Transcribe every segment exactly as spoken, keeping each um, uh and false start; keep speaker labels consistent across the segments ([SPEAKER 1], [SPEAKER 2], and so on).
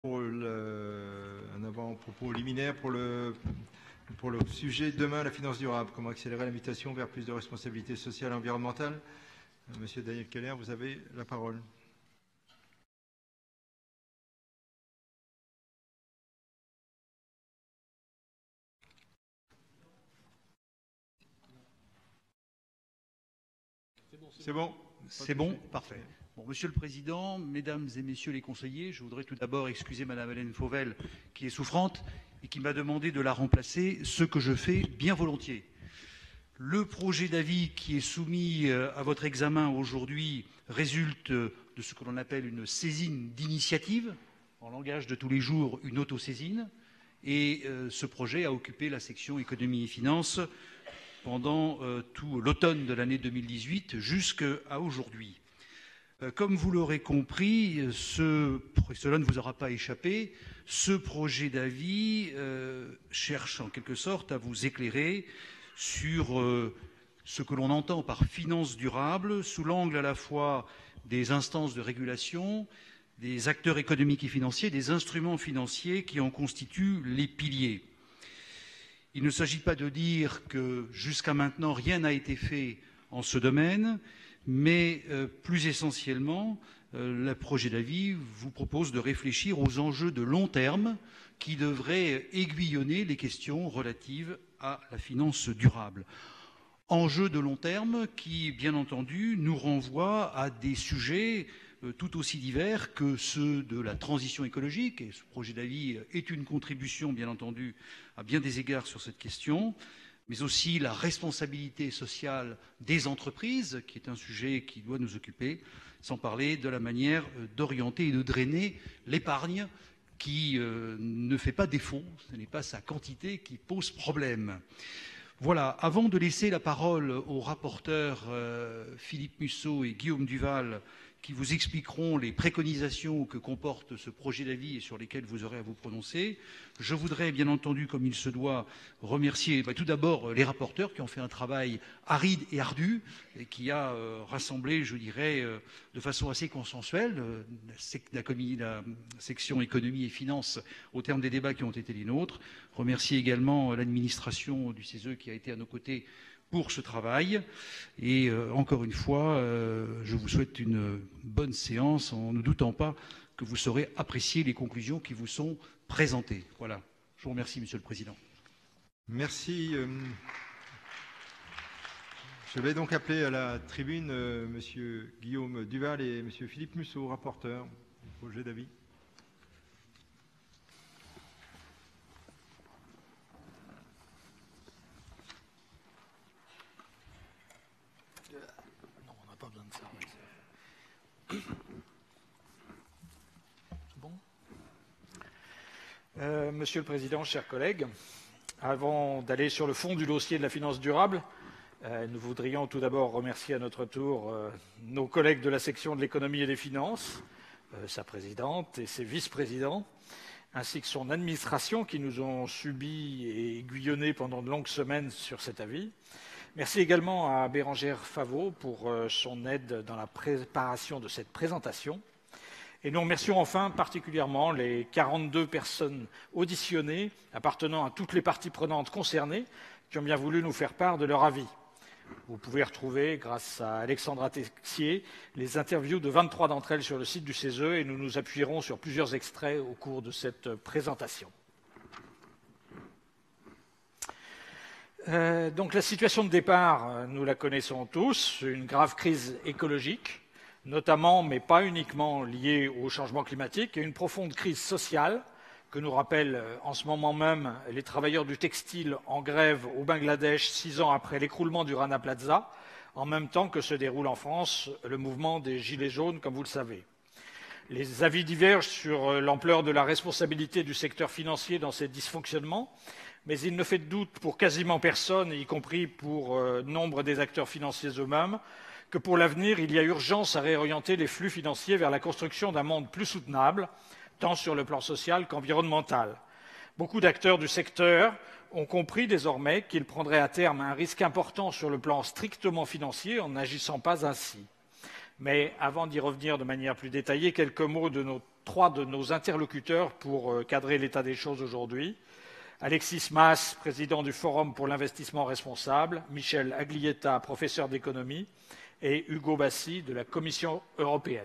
[SPEAKER 1] Pour le, un avant-propos liminaire pour le, pour le sujet demain, la finance durable, comment accélérer la mutation vers plus de responsabilité sociale et environnementale. Monsieur Daniel Keller, vous avez la parole. C'est bon.
[SPEAKER 2] C'est bon, parfait. Bon, Monsieur le Président, Mesdames et Messieurs les conseillers, je voudrais tout d'abord excuser Madame Hélène Fauvel qui est souffrante et qui m'a demandé de la remplacer, ce que je fais bien volontiers. Le projet d'avis qui est soumis à votre examen aujourd'hui résulte de ce que l'on appelle une saisine d'initiative, en langage de tous les jours une autosaisine, et euh, ce projet a occupé la section économie et finances pendant euh, tout l'automne de l'année deux mille dix-huit jusqu'à aujourd'hui. Euh, comme vous l'aurez compris, ce, cela ne vous aura pas échappé, ce projet d'avis euh, cherche en quelque sorte à vous éclairer sur euh, ce que l'on entend par finance durable sous l'angle à la fois des instances de régulation, des acteurs économiques et financiers, des instruments financiers qui en constituent les piliers. Il ne s'agit pas de dire que jusqu'à maintenant rien n'a été fait en ce domaine, mais euh, plus essentiellement, euh, le projet d'avis vous propose de réfléchir aux enjeux de long terme qui devraient aiguillonner les questions relatives à la finance durable. Enjeux de long terme qui, bien entendu, nous renvoient à des sujets euh, tout aussi divers que ceux de la transition écologique, et ce projet d'avis est une contribution, bien entendu, à bien des égards sur cette question, mais aussi la responsabilité sociale des entreprises, qui est un sujet qui doit nous occuper, sans parler de la manière d'orienter et de drainer l'épargne qui euh, ne fait pas défaut, ce n'est pas sa quantité qui pose problème. Voilà, avant de laisser la parole aux rapporteurs euh, Philippe Musso et Guillaume Duval, qui vous expliqueront les préconisations que comporte ce projet d'avis et sur lesquelles vous aurez à vous prononcer. Je voudrais, bien entendu, comme il se doit, remercier bah, tout d'abord les rapporteurs qui ont fait un travail aride et ardu et qui a euh, rassemblé, je dirais, euh, de façon assez consensuelle euh, la, la section économie et finances au terme des débats qui ont été les nôtres. Remercier également l'administration du C E S E qui a été à nos côtés pour ce travail. Et euh, encore une fois, euh, je vous souhaite une bonne séance en ne doutant pas que vous saurez apprécier les conclusions qui vous sont présentées. Voilà. Je vous remercie, Monsieur le Président.
[SPEAKER 1] Merci. Euh, je vais donc appeler à la tribune euh, Monsieur Guillaume Duval et Monsieur Philippe Musso, rapporteurs du projet d'avis.
[SPEAKER 3] Bon. Euh, Monsieur le Président, chers collègues, avant d'aller sur le fond du dossier de la finance durable, euh, nous voudrions tout d'abord remercier à notre tour euh, nos collègues de la section de l'économie et des finances, euh, sa présidente et ses vice-présidents, ainsi que son administration qui nous ont subi et aiguillonnés pendant de longues semaines sur cet avis. Merci également à Bérangère Favot pour son aide dans la préparation de cette présentation. Et nous remercions enfin particulièrement les quarante-deux personnes auditionnées appartenant à toutes les parties prenantes concernées qui ont bien voulu nous faire part de leur avis. Vous pouvez retrouver, grâce à Alexandra Texier, les interviews de vingt-trois d'entre elles sur le site du C E S E et nous nous appuierons sur plusieurs extraits au cours de cette présentation. Euh, donc la situation de départ, nous la connaissons tous, une grave crise écologique, notamment, mais pas uniquement liée au changement climatique, et une profonde crise sociale que nous rappellent en ce moment même les travailleurs du textile en grève au Bangladesh six ans après l'écroulement du Rana Plaza, en même temps que se déroule en France le mouvement des Gilets jaunes, comme vous le savez. Les avis divergent sur l'ampleur de la responsabilité du secteur financier dans ces dysfonctionnements, mais il ne fait de doute pour quasiment personne, y compris pour euh, nombre des acteurs financiers eux-mêmes, que pour l'avenir, il y a urgence à réorienter les flux financiers vers la construction d'un monde plus soutenable, tant sur le plan social qu'environnemental. Beaucoup d'acteurs du secteur ont compris désormais qu'ils prendraient à terme un risque important sur le plan strictement financier en n'agissant pas ainsi. Mais avant d'y revenir de manière plus détaillée, quelques mots de nos trois de nos interlocuteurs pour cadrer l'état des choses aujourd'hui. Alexis Mas, président du Forum pour l'investissement responsable, Michel Aglietta, professeur d'économie, et Hugo Bassi de la Commission européenne.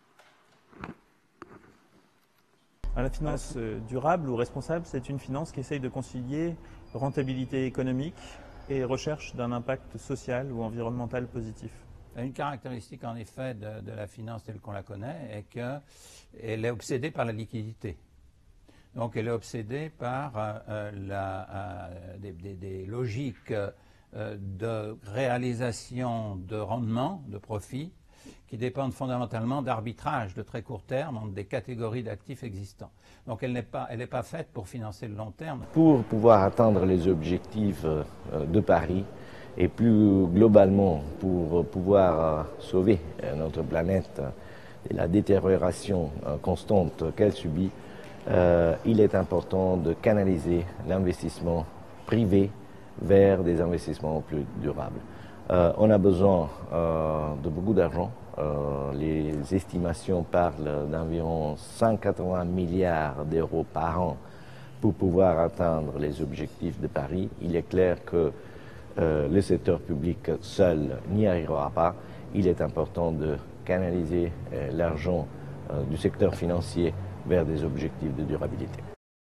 [SPEAKER 4] La finance durable ou responsable, c'est une finance qui essaye de concilier rentabilité économique et recherche d'un impact social ou environnemental positif.
[SPEAKER 5] Une caractéristique en effet de, de la finance telle qu'on la connaît est qu'elle est obsédée par la liquidité. Donc elle est obsédée par euh, la, euh, des, des, des logiques euh, de réalisation de rendement, de profit, qui dépendent fondamentalement d'arbitrage de très court terme entre des catégories d'actifs existants. Donc elle n'est pas, elle n'est pas faite pour financer le long terme.
[SPEAKER 6] Pour pouvoir atteindre les objectifs euh, de Paris et plus globalement pour pouvoir euh, sauver euh, notre planète de la détérioration euh, constante qu'elle subit, Euh, il est important de canaliser l'investissement privé vers des investissements plus durables. Euh, on a besoin euh, de beaucoup d'argent. Euh, les estimations parlent d'environ cent quatre-vingts milliards d'euros par an pour pouvoir atteindre les objectifs de Paris. Il est clair que euh, le secteur public seul n'y arrivera pas. Il est important de canaliser euh, l'argent euh, du secteur financier vers des objectifs de durabilité.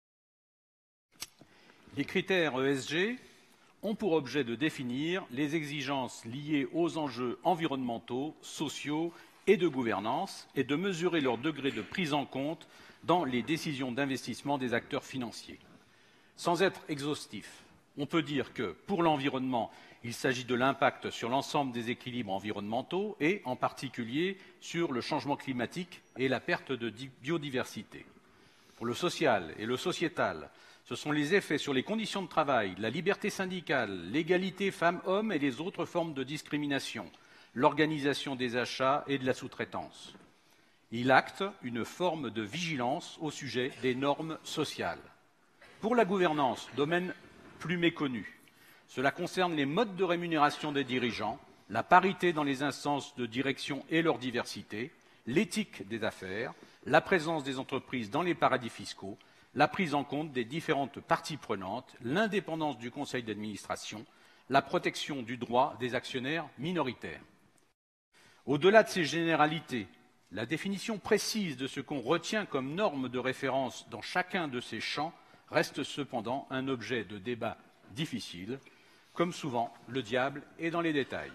[SPEAKER 7] Les critères E S G ont pour objet de définir les exigences liées aux enjeux environnementaux, sociaux et de gouvernance et de mesurer leur degré de prise en compte dans les décisions d'investissement des acteurs financiers. Sans être exhaustif, on peut dire que pour l'environnement, il s'agit de l'impact sur l'ensemble des équilibres environnementaux et en particulier sur le changement climatique et la perte de biodiversité. Pour le social et le sociétal, ce sont les effets sur les conditions de travail, la liberté syndicale, l'égalité femmes-hommes et les autres formes de discrimination, l'organisation des achats et de la sous-traitance. Il acte une forme de vigilance au sujet des normes sociales. Pour la gouvernance, domaine plus méconnu, cela concerne les modes de rémunération des dirigeants, la parité dans les instances de direction et leur diversité, l'éthique des affaires, la présence des entreprises dans les paradis fiscaux, la prise en compte des différentes parties prenantes, l'indépendance du conseil d'administration, la protection du droit des actionnaires minoritaires. Au-delà de ces généralités, la définition précise de ce qu'on retient comme norme de référence dans chacun de ces champs reste cependant un objet de débat difficile. Comme souvent, le diable est dans les détails.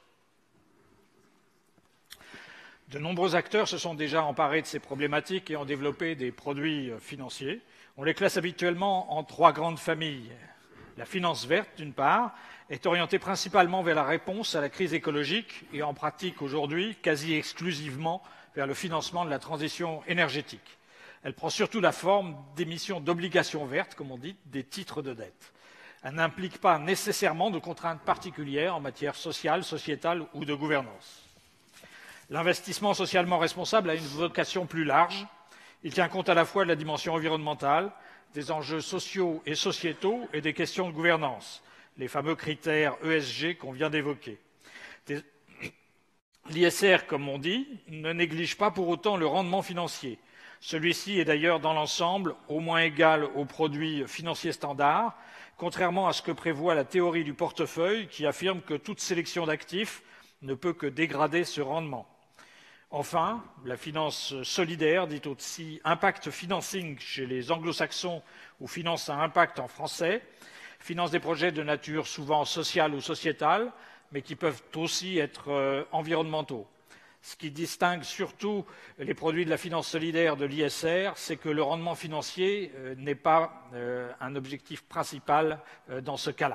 [SPEAKER 3] De nombreux acteurs se sont déjà emparés de ces problématiques et ont développé des produits financiers. On les classe habituellement en trois grandes familles. La finance verte, d'une part, est orientée principalement vers la réponse à la crise écologique et en pratique aujourd'hui quasi exclusivement vers le financement de la transition énergétique. Elle prend surtout la forme d'émissions d'obligations vertes, comme on dit, des titres de dette. Elle n'implique pas nécessairement de contraintes particulières en matière sociale, sociétale ou de gouvernance. L'investissement socialement responsable a une vocation plus large. Il tient compte à la fois de la dimension environnementale, des enjeux sociaux et sociétaux et des questions de gouvernance, les fameux critères E S G qu'on vient d'évoquer. L'I S R, comme on dit, ne néglige pas pour autant le rendement financier. Celui-ci est d'ailleurs dans l'ensemble au moins égal aux produits financiers standards, contrairement à ce que prévoit la théorie du portefeuille qui affirme que toute sélection d'actifs ne peut que dégrader ce rendement. Enfin, la finance solidaire, dite aussi impact financing chez les anglo-saxons ou finance à impact en français, finance des projets de nature souvent sociale ou sociétale, mais qui peuvent aussi être euh, environnementaux. Ce qui distingue surtout les produits de la finance solidaire de l'I S R, c'est que le rendement financier euh, n'est pas euh, un objectif principal euh, dans ce cas-là.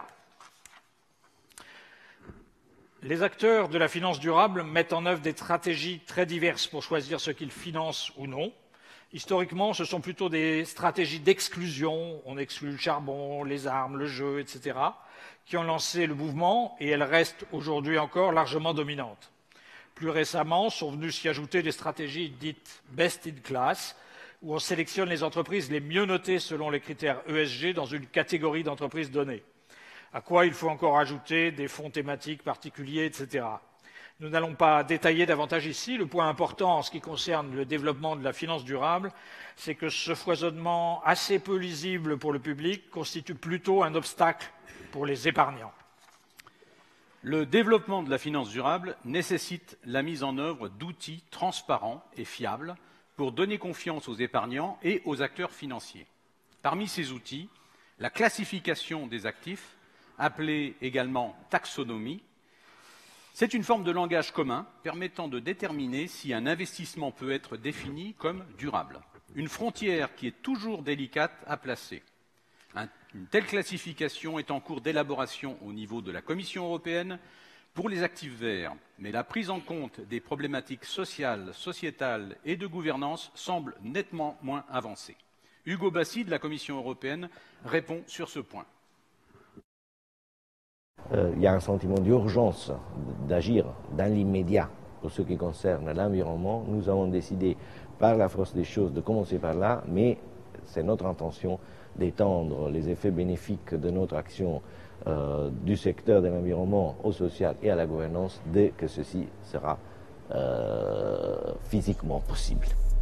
[SPEAKER 3] Les acteurs de la finance durable mettent en œuvre des stratégies très diverses pour choisir ce qu'ils financent ou non. Historiquement, ce sont plutôt des stratégies d'exclusion, on exclut le charbon, les armes, le jeu, et cetera, qui ont lancé le mouvement et elles restent aujourd'hui encore largement dominantes. Plus récemment, sont venues s'y ajouter des stratégies dites best in class, où on sélectionne les entreprises les mieux notées selon les critères E S G dans une catégorie d'entreprises donnée. À quoi il faut encore ajouter des fonds thématiques particuliers, et cetera. Nous n'allons pas détailler davantage ici. Le point important en ce qui concerne le développement de la finance durable, c'est que ce foisonnement assez peu lisible pour le public constitue plutôt un obstacle pour les épargnants.
[SPEAKER 7] Le développement de la finance durable nécessite la mise en œuvre d'outils transparents et fiables pour donner confiance aux épargnants et aux acteurs financiers. Parmi ces outils, la classification des actifs, appelée également taxonomie, c'est une forme de langage commun permettant de déterminer si un investissement peut être défini comme durable. Une frontière qui est toujours délicate à placer. Un, une telle classification est en cours d'élaboration au niveau de la Commission européenne pour les actifs verts, mais la prise en compte des problématiques sociales, sociétales et de gouvernance semble nettement moins avancée. Hugo Bassi de la Commission européenne répond sur ce point.
[SPEAKER 6] Euh, il y a un sentiment d'urgence d'agir dans l'immédiat pour ce qui concerne l'environnement. Nous avons décidé par la force des choses de commencer par là, mais c'est notre intention d'étendre les effets bénéfiques de notre action euh, du secteur de l'environnement au social et à la gouvernance dès que ceci sera euh, physiquement possible.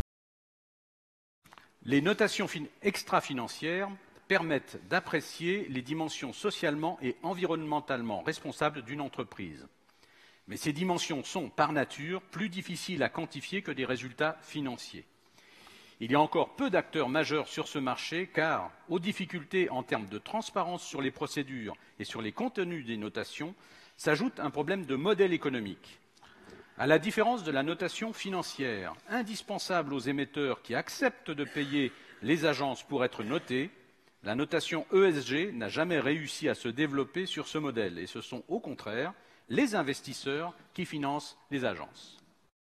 [SPEAKER 7] Les notations extra-financières permettent d'apprécier les dimensions socialement et environnementalement responsables d'une entreprise. Mais ces dimensions sont, par nature, plus difficiles à quantifier que des résultats financiers. Il y a encore peu d'acteurs majeurs sur ce marché car, aux difficultés en termes de transparence sur les procédures et sur les contenus des notations, s'ajoute un problème de modèle économique. À la différence de la notation financière, indispensable aux émetteurs qui acceptent de payer les agences pour être notés, la notation E S G n'a jamais réussi à se développer sur ce modèle et ce sont au contraire les investisseurs qui financent les agences.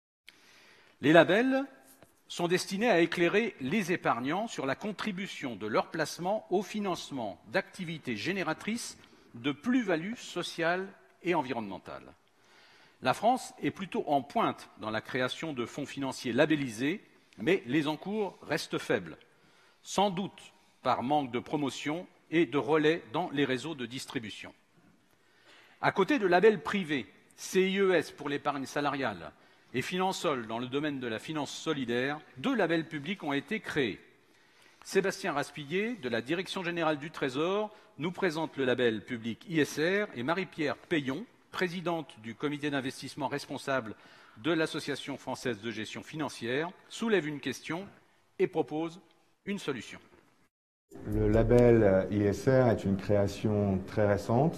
[SPEAKER 7] Les labels sont destinés à éclairer les épargnants sur la contribution de leur placement au financement d'activités génératrices de plus-value sociale et environnementale. La France est plutôt en pointe dans la création de fonds financiers labellisés, mais les encours restent faibles, sans doute par manque de promotion et de relais dans les réseaux de distribution. À côté de labels privés, C I E S pour l'épargne salariale et Finansol dans le domaine de la finance solidaire, deux labels publics ont été créés. Sébastien Raspillier, de la Direction générale du Trésor, nous présente le label public I S R et Marie-Pierre Payon, présidente du comité d'investissement responsable de l'Association française de gestion financière, soulève une question et propose une solution.
[SPEAKER 8] Le label I S R est une création très récente.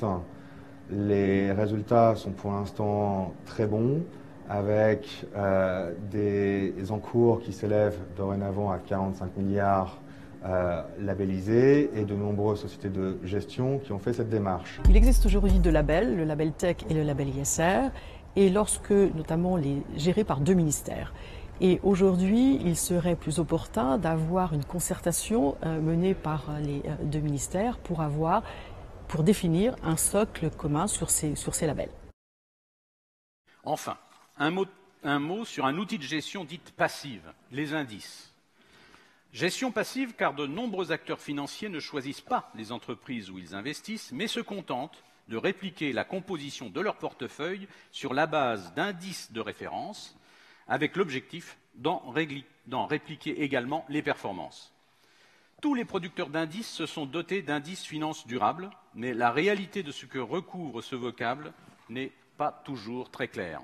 [SPEAKER 8] Les résultats sont pour l'instant très bons, avec euh, des encours qui s'élèvent dorénavant à quarante-cinq milliards euh, labellisés et de nombreuses sociétés de gestion qui ont fait cette démarche.
[SPEAKER 9] Il existe aujourd'hui deux labels, le label Tech et le label I S R, et lorsque, notamment, les gérés par deux ministères. Et aujourd'hui, il serait plus opportun d'avoir une concertation euh, menée par les euh, deux ministères pour avoir, pour définir un socle commun sur ces, sur ces labels.
[SPEAKER 7] Enfin, un mot, un mot sur un outil de gestion dite passive, les indices. Gestion passive car de nombreux acteurs financiers ne choisissent pas les entreprises où ils investissent, mais se contentent de répliquer la composition de leur portefeuille sur la base d'indices de référence, avec l'objectif d'en répliquer également les performances. Tous les producteurs d'indices se sont dotés d'indices finances durables, mais la réalité de ce que recouvre ce vocable n'est pas toujours très claire.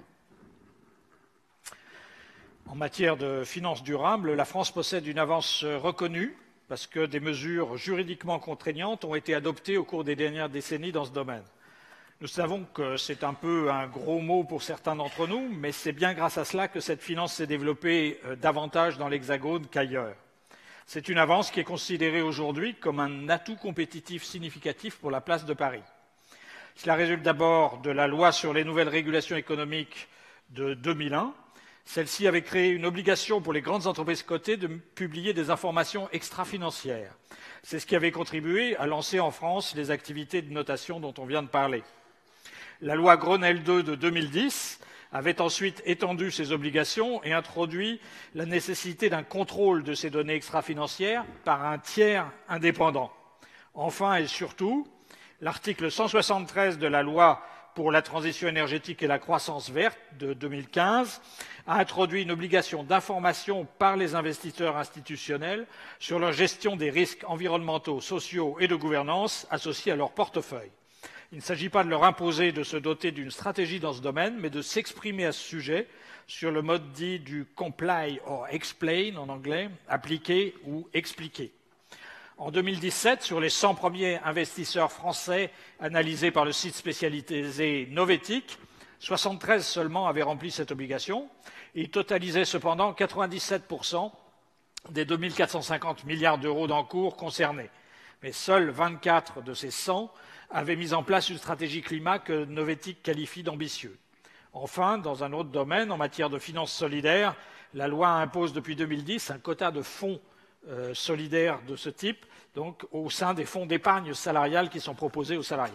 [SPEAKER 3] En matière de finances durables, la France possède une avance reconnue parce que des mesures juridiquement contraignantes ont été adoptées au cours des dernières décennies dans ce domaine. Nous savons que c'est un peu un gros mot pour certains d'entre nous, mais c'est bien grâce à cela que cette finance s'est développée davantage dans l'Hexagone qu'ailleurs. C'est une avance qui est considérée aujourd'hui comme un atout compétitif significatif pour la place de Paris. Cela résulte d'abord de la loi sur les nouvelles régulations économiques de deux mille un. Celle-ci avait créé une obligation pour les grandes entreprises cotées de publier des informations extra-financières. C'est ce qui avait contribué à lancer en France les activités de notation dont on vient de parler. La loi Grenelle deux de deux mille dix avait ensuite étendu ces obligations et introduit la nécessité d'un contrôle de ces données extra-financières par un tiers indépendant. Enfin et surtout, l'article cent soixante-treize de la loi pour la transition énergétique et la croissance verte de deux mille quinze a introduit une obligation d'information par les investisseurs institutionnels sur leur gestion des risques environnementaux, sociaux et de gouvernance associés à leur portefeuille. Il ne s'agit pas de leur imposer de se doter d'une stratégie dans ce domaine, mais de s'exprimer à ce sujet sur le mode dit du comply or explain en anglais, appliquer ou expliquer. En deux mille dix-sept, sur les cent premiers investisseurs français analysés par le site spécialisé Novetic, soixante-treize seulement avaient rempli cette obligation. Ils totalisaient cependant quatre-vingt-dix-sept pour cent des deux mille quatre cent cinquante milliards d'euros d'encours concernés. Mais seuls vingt-quatre de ces cent avaient mis en place une stratégie climat que Novetic qualifie d'ambitieuse. Enfin, dans un autre domaine, en matière de finances solidaires, la loi impose depuis deux mille dix un quota de fonds euh, solidaires de ce type, donc au sein des fonds d'épargne salariale qui sont proposés aux salariés.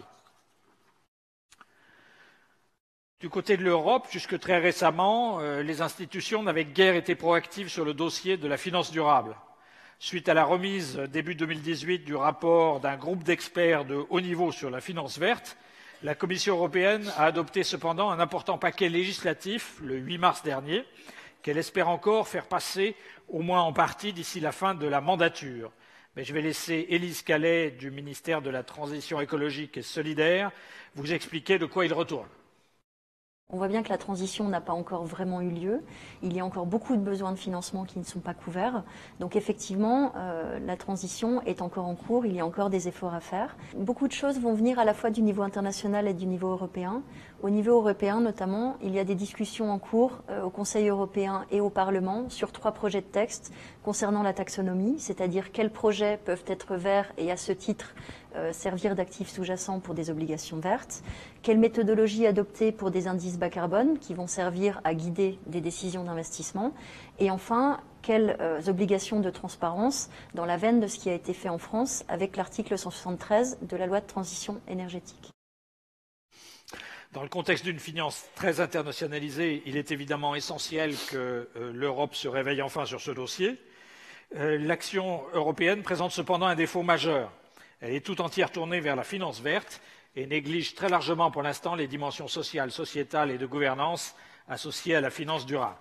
[SPEAKER 3] Du côté de l'Europe, jusque très récemment, euh, les institutions n'avaient guère été proactives sur le dossier de la finance durable. Suite à la remise début deux mille dix-huit du rapport d'un groupe d'experts de haut niveau sur la finance verte, la Commission européenne a adopté cependant un important paquet législatif le huit mars dernier, qu'elle espère encore faire passer au moins en partie d'ici la fin de la mandature. Mais je vais laisser Élise Calais du ministère de la Transition écologique et solidaire vous expliquer de quoi il retourne.
[SPEAKER 10] On voit bien que la transition n'a pas encore vraiment eu lieu. Il y a encore beaucoup de besoins de financement qui ne sont pas couverts. Donc effectivement, euh, la transition est encore en cours, il y a encore des efforts à faire. Beaucoup de choses vont venir à la fois du niveau international et du niveau européen. Au niveau européen notamment, il y a des discussions en cours euh, au Conseil européen et au Parlement sur trois projets de texte concernant la taxonomie, c'est-à-dire quels projets peuvent être verts et à ce titre euh, servir d'actifs sous-jacents pour des obligations vertes, quelle méthodologie adopter pour des indices bas carbone qui vont servir à guider des décisions d'investissement, et enfin, quelles euh, obligations de transparence dans la veine de ce qui a été fait en France avec l'article cent soixante-treize de la loi de transition énergétique.
[SPEAKER 3] Dans le contexte d'une finance très internationalisée, il est évidemment essentiel que euh, l'Europe se réveille enfin sur ce dossier. Euh, L'action européenne présente cependant un défaut majeur. Elle est tout entière tournée vers la finance verte et néglige très largement pour l'instant les dimensions sociales, sociétales et de gouvernance associées à la finance durable.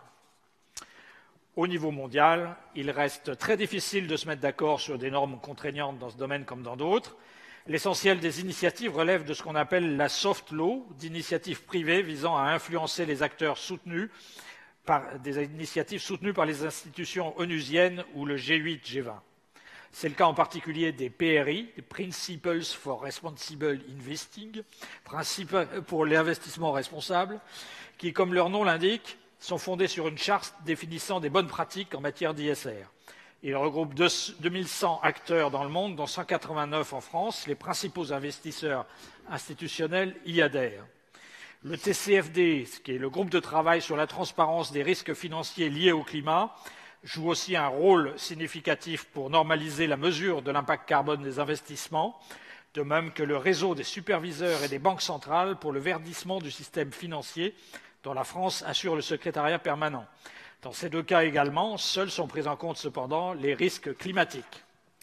[SPEAKER 3] Au niveau mondial, il reste très difficile de se mettre d'accord sur des normes contraignantes dans ce domaine comme dans d'autres. L'essentiel des initiatives relève de ce qu'on appelle la soft law, d'initiatives privées visant à influencer les acteurs soutenus par des initiatives soutenues par les institutions onusiennes ou le G huit G vingt. C'est le cas en particulier des P R I, des Principles for Responsible Investing, principes pour l'investissement responsable, qui, comme leur nom l'indique, sont fondés sur une charte définissant des bonnes pratiques en matière d'I S R. Il regroupe deux mille cent acteurs dans le monde, dont cent quatre-vingt-neuf en France. Les principaux investisseurs institutionnels y adhèrent. Le T C F D, qui est le groupe de travail sur la transparence des risques financiers liés au climat, joue aussi un rôle significatif pour normaliser la mesure de l'impact carbone des investissements, de même que le réseau des superviseurs et des banques centrales pour le verdissement du système financier, dont la France assure le secrétariat permanent. Dans ces deux cas également, seuls sont pris en compte cependant les risques climatiques.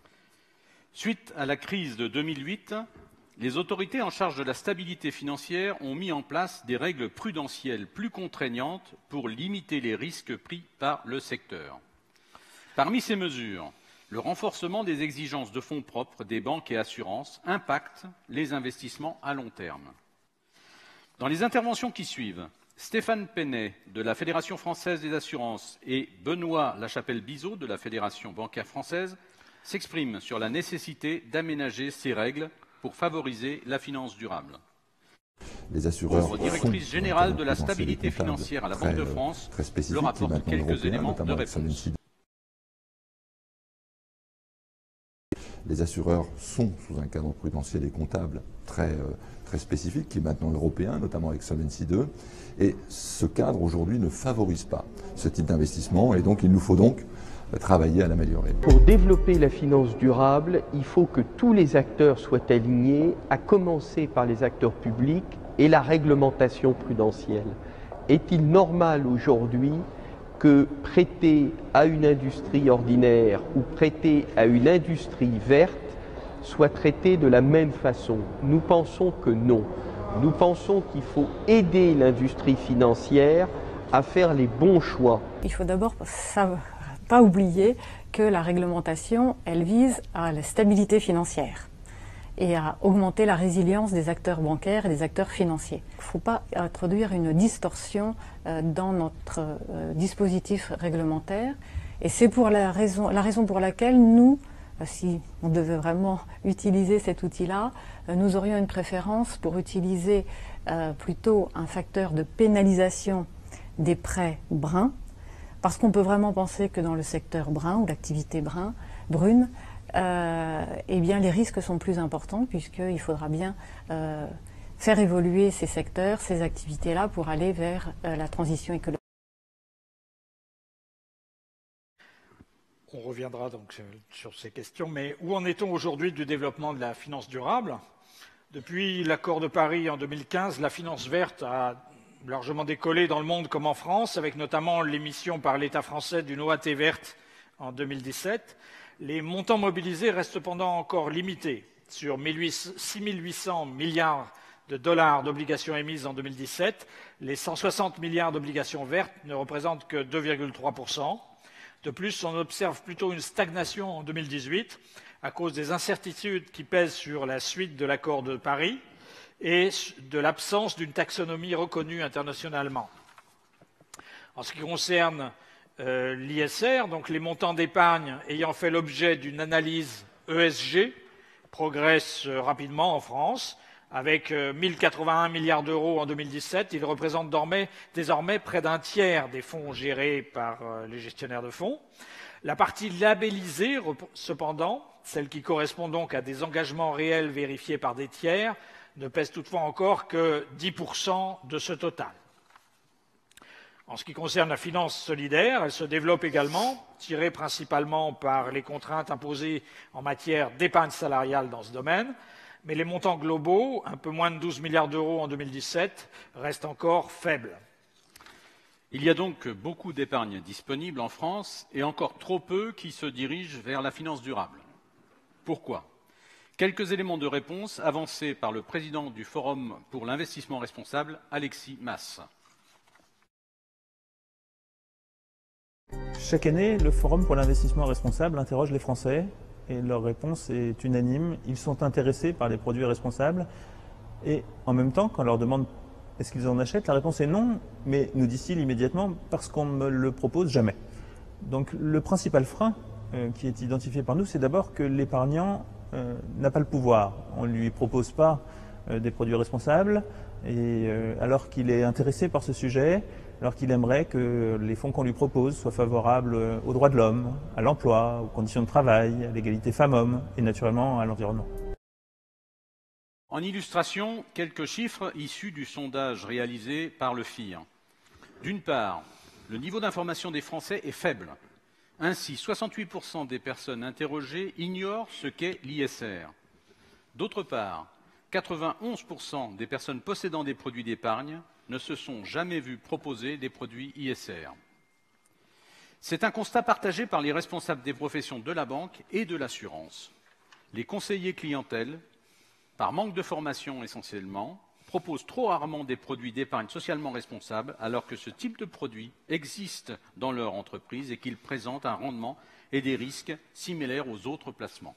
[SPEAKER 7] Suite à la crise de deux mille huit, les autorités en charge de la stabilité financière ont mis en place des règles prudentielles plus contraignantes pour limiter les risques pris par le secteur. Parmi ces mesures, le renforcement des exigences de fonds propres des banques et assurances impacte les investissements à long terme. Dans les interventions qui suivent, Stéphane Penet de la Fédération française des assurances et Benoît Lachapelle-Bizot de la Fédération bancaire française s'expriment sur la nécessité d'aménager ces règles pour favoriser la finance durable.
[SPEAKER 11] Les assureurs
[SPEAKER 7] Pauvre directrice générale de la stabilité financière à la Banque de France leur apporte quelques éléments de réponse.
[SPEAKER 11] Les assureurs sont sous un cadre prudentiel et comptable très, euh, très spécifique, qui est maintenant européen, notamment avec Solvency deux. Et ce cadre, aujourd'hui, ne favorise pas ce type d'investissement. Et donc, il nous faut donc travailler à l'améliorer.
[SPEAKER 12] Pour développer la finance durable, il faut que tous les acteurs soient alignés, à commencer par les acteurs publics et la réglementation prudentielle. Est-il normal aujourd'hui que prêter à une industrie ordinaire ou prêter à une industrie verte soit traité de la même façon? Nous pensons que non. Nous pensons qu'il faut aider l'industrie financière à faire les bons choix.
[SPEAKER 13] Il faut d'abord pas oublier que la réglementation, elle vise à la stabilité financière et à augmenter la résilience des acteurs bancaires et des acteurs financiers. Il ne faut pas introduire une distorsion dans notre dispositif réglementaire. Et c'est pour la raison, la raison pour laquelle nous, si on devait vraiment utiliser cet outil-là, nous aurions une préférence pour utiliser euh, plutôt un facteur de pénalisation des prêts bruns, parce qu'on peut vraiment penser que dans le secteur brun ou l'activité brun, brune, euh, eh bien les risques sont plus importants puisqu'il faudra bien euh, faire évoluer ces secteurs, ces activités-là pour aller vers euh, la transition écologique.
[SPEAKER 3] On reviendra donc sur ces questions, mais où en est-on aujourd'hui du développement de la finance durable? Depuis l'accord de Paris en deux mille quinze, la finance verte a largement décollé dans le monde comme en France, avec notamment l'émission par l'État français d'une O A T verte en deux mille dix-sept. Les montants mobilisés restent cependant encore limités. Sur six mille huit cents milliards de dollars d'obligations émises en deux mille dix-sept, les cent soixante milliards d'obligations vertes ne représentent que deux virgule trois pour cent. De plus, on observe plutôt une stagnation en deux mille dix-huit à cause des incertitudes qui pèsent sur la suite de l'accord de Paris et de l'absence d'une taxonomie reconnue internationalement. En ce qui concerne euh, l'I S R, donc les montants d'épargne ayant fait l'objet d'une analyse E S G progressent euh, rapidement en France. Avec euh, mille quatre-vingt-un milliards d'euros en deux mille dix-sept, ils représentent désormais, désormais près d'un tiers des fonds gérés par euh, les gestionnaires de fonds. La partie labellisée, cependant, celle qui correspond donc à des engagements réels vérifiés par des tiers, ne pèse toutefois encore que dix pour cent de ce total. En ce qui concerne la finance solidaire, elle se développe également, tirée principalement par les contraintes imposées en matière d'épargne salariale dans ce domaine, mais les montants globaux, un peu moins de douze milliards d'euros en deux mille dix-sept, restent encore faibles.
[SPEAKER 7] Il y a donc beaucoup d'épargne disponible en France et encore trop peu qui se dirigent vers la finance durable. Pourquoi? Quelques éléments de réponse avancés par le président du Forum pour l'investissement responsable, Alexis Mas.
[SPEAKER 4] Chaque année, le Forum pour l'investissement responsable interroge les Français et leur réponse est unanime. Ils sont intéressés par les produits responsables et en même temps, quand on leur demande est-ce qu'ils en achètent, la réponse est non, mais nous disent-ils immédiatement parce qu'on ne me le propose jamais. Donc le principal frein euh, qui est identifié par nous, c'est d'abord que l'épargnant euh, n'a pas le pouvoir. On ne lui propose pas euh, des produits responsables et euh, alors qu'il est intéressé par ce sujet, alors qu'il aimerait que les fonds qu'on lui propose soient favorables aux droits de l'homme, à l'emploi, aux conditions de travail, à l'égalité femmes-hommes et naturellement à l'environnement.
[SPEAKER 7] En illustration, quelques chiffres issus du sondage réalisé par le F I R. D'une part, le niveau d'information des Français est faible. Ainsi, soixante-huit pour cent des personnes interrogées ignorent ce qu'est l'I S R. D'autre part, quatre-vingt-onze pour cent des personnes possédant des produits d'épargne ne se sont jamais vues proposer des produits I S R. C'est un constat partagé par les responsables des professions de la banque et de l'assurance. Les conseillers clientèle, par manque de formation essentiellement, proposent trop rarement des produits d'épargne socialement responsables alors que ce type de produit existe dans leur entreprise et qu'il présente un rendement et des risques similaires aux autres placements.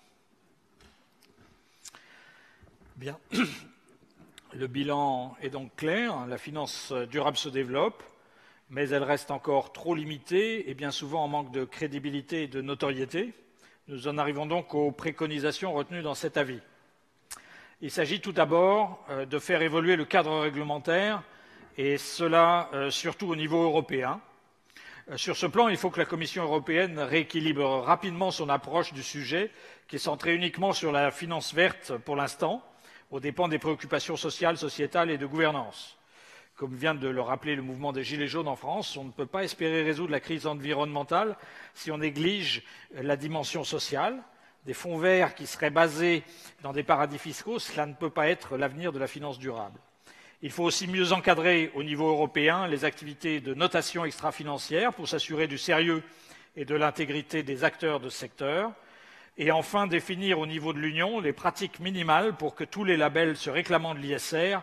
[SPEAKER 3] Bien. Le bilan est donc clair, la finance durable se développe, mais elle reste encore trop limitée et bien souvent en manque de crédibilité et de notoriété. Nous en arrivons donc aux préconisations retenues dans cet avis. Il s'agit tout d'abord de faire évoluer le cadre réglementaire, et cela surtout au niveau européen. Sur ce plan, il faut que la Commission européenne rééquilibre rapidement son approche du sujet, qui est centrée uniquement sur la finance verte pour l'instant, aux dépens des préoccupations sociales, sociétales et de gouvernance. Comme vient de le rappeler le mouvement des Gilets jaunes en France, on ne peut pas espérer résoudre la crise environnementale si on néglige la dimension sociale. Des fonds verts qui seraient basés dans des paradis fiscaux, cela ne peut pas être l'avenir de la finance durable. Il faut aussi mieux encadrer au niveau européen les activités de notation extra-financière pour s'assurer du sérieux et de l'intégrité des acteurs de ce secteur. Et enfin, définir au niveau de l'Union les pratiques minimales pour que tous les labels se réclamant de l'I S R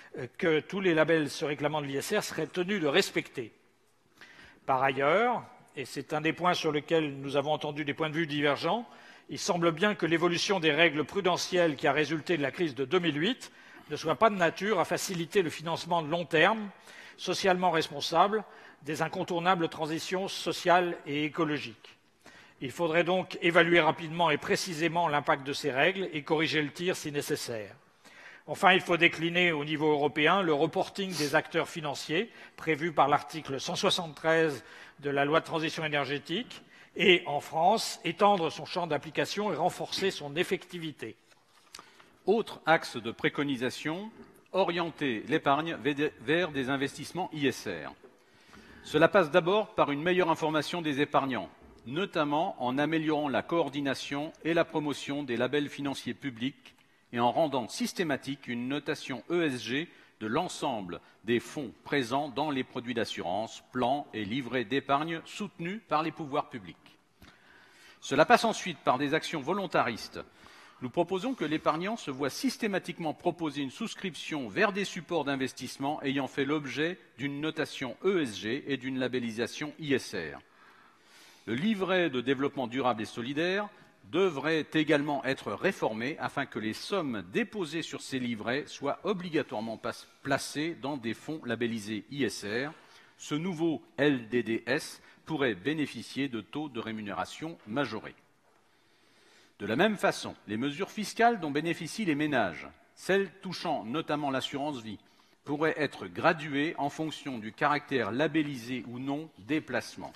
[SPEAKER 3] que tous les labels se réclamant de l'I S R seraient tenus de respecter. Par ailleurs, et c'est un des points sur lesquels nous avons entendu des points de vue divergents, il semble bien que l'évolution des règles prudentielles qui a résulté de la crise de deux mille huit ne soit pas de nature à faciliter le financement de long terme, socialement responsable, des incontournables transitions sociales et écologiques. Il faudrait donc évaluer rapidement et précisément l'impact de ces règles et corriger le tir si nécessaire. Enfin, il faut décliner au niveau européen le reporting des acteurs financiers prévu par l'article cent soixante-treize de la loi de transition énergétique et, en France, étendre son champ d'application et renforcer son effectivité.
[SPEAKER 7] Autre axe de préconisation, orienter l'épargne vers des investissements I S R. Cela passe d'abord par une meilleure information des épargnants, notamment en améliorant la coordination et la promotion des labels financiers publics et en rendant systématique une notation E S G de l'ensemble des fonds présents dans les produits d'assurance, plans et livrets d'épargne soutenus par les pouvoirs publics. Cela passe ensuite par des actions volontaristes. Nous proposons que l'épargnant se voit systématiquement proposer une souscription vers des supports d'investissement ayant fait l'objet d'une notation E S G et d'une labellisation I S R. Le livret de développement durable et solidaire devrait également être réformé afin que les sommes déposées sur ces livrets soient obligatoirement placées dans des fonds labellisés I S R. Ce nouveau L D D S pourrait bénéficier de taux de rémunération majorés. De la même façon, les mesures fiscales dont bénéficient les ménages, celles touchant notamment l'assurance vie, pourraient être graduées en fonction du caractère labellisé ou non des placements.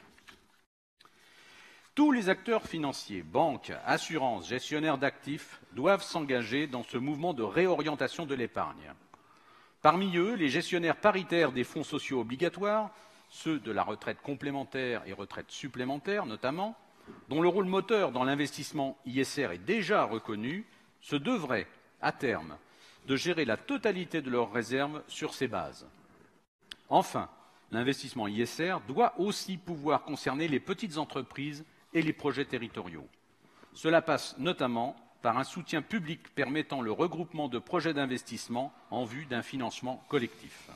[SPEAKER 7] Tous les acteurs financiers, banques, assurances, gestionnaires d'actifs, doivent s'engager dans ce mouvement de réorientation de l'épargne. Parmi eux, les gestionnaires paritaires des fonds sociaux obligatoires, ceux de la retraite complémentaire et retraite supplémentaire notamment, dont le rôle moteur dans l'investissement I S R est déjà reconnu, se devraient, à terme, de gérer la totalité de leurs réserves sur ces bases. Enfin, l'investissement I S R doit aussi pouvoir concerner les petites entreprises et les projets territoriaux. Cela passe notamment par un soutien public permettant le regroupement de projets d'investissement en vue d'un financement collectif.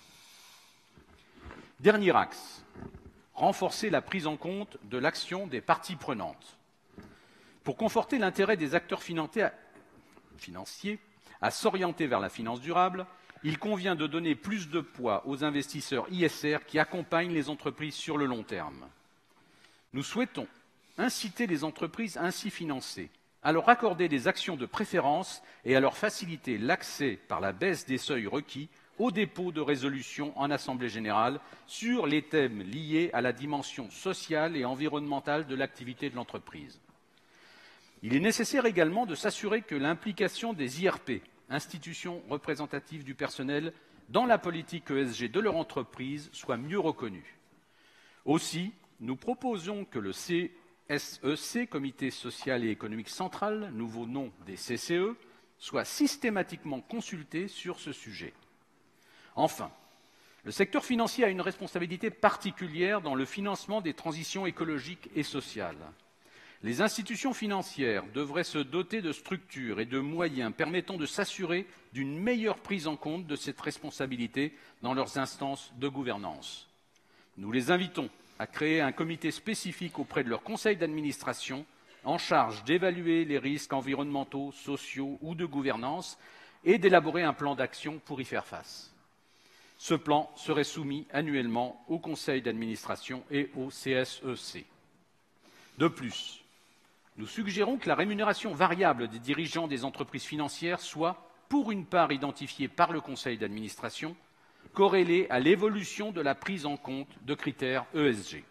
[SPEAKER 7] Dernier axe, renforcer la prise en compte de l'action des parties prenantes. Pour conforter l'intérêt des acteurs financiers à s'orienter vers la finance durable, il convient de donner plus de poids aux investisseurs I S R qui accompagnent les entreprises sur le long terme. Nous souhaitons inciter les entreprises ainsi financées à leur accorder des actions de préférence et à leur faciliter l'accès par la baisse des seuils requis au dépôt de résolutions en Assemblée générale sur les thèmes liés à la dimension sociale et environnementale de l'activité de l'entreprise. Il est nécessaire également de s'assurer que l'implication des I R P, institutions représentatives du personnel, dans la politique E S G de leur entreprise soit mieux reconnue. Aussi, nous proposons que le C S E C, Comité social et économique central, nouveau nom des C C E, soit systématiquement consulté sur ce sujet. Enfin, le secteur financier a une responsabilité particulière dans le financement des transitions écologiques et sociales. Les institutions financières devraient se doter de structures et de moyens permettant de s'assurer d'une meilleure prise en compte de cette responsabilité dans leurs instances de gouvernance. Nous les invitons à créer un comité spécifique auprès de leur conseil d'administration en charge d'évaluer les risques environnementaux, sociaux ou de gouvernance et d'élaborer un plan d'action pour y faire face. Ce plan serait soumis annuellement au conseil d'administration et au C S E C. De plus, nous suggérons que la rémunération variable des dirigeants des entreprises financières soit, pour une part identifiée par le conseil d'administration, corrélée à l'évolution de la prise en compte de critères E S G.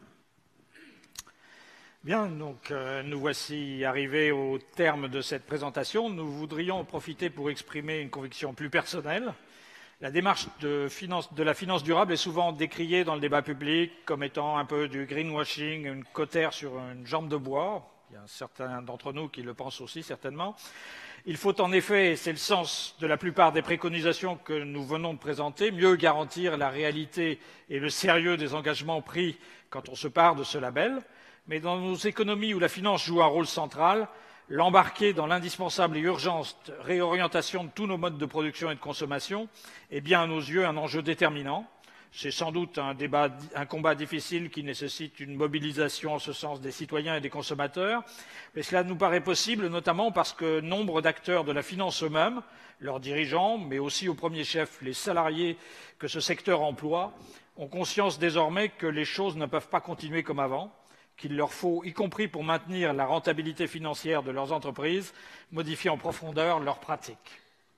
[SPEAKER 3] Bien, donc euh, nous voici arrivés au terme de cette présentation. Nous voudrions en profiter pour exprimer une conviction plus personnelle. La démarche de, finance, de la finance durable est souvent décriée dans le débat public comme étant un peu du greenwashing, une cautère sur une jambe de bois. Il y a certains d'entre nous qui le pensent aussi, certainement. Il faut en effet, et c'est le sens de la plupart des préconisations que nous venons de présenter, mieux garantir la réalité et le sérieux des engagements pris quand on se part de ce label. Mais dans nos économies où la finance joue un rôle central, l'embarquer dans l'indispensable et urgente réorientation de tous nos modes de production et de consommation est bien à nos yeux un enjeu déterminant. C'est sans doute un débat, un combat difficile qui nécessite une mobilisation en ce sens des citoyens et des consommateurs, mais cela nous paraît possible notamment parce que nombre d'acteurs de la finance eux-mêmes, leurs dirigeants, mais aussi au premier chef les salariés que ce secteur emploie, ont conscience désormais que les choses ne peuvent pas continuer comme avant, qu'il leur faut, y compris pour maintenir la rentabilité financière de leurs entreprises, modifier en profondeur leurs pratiques.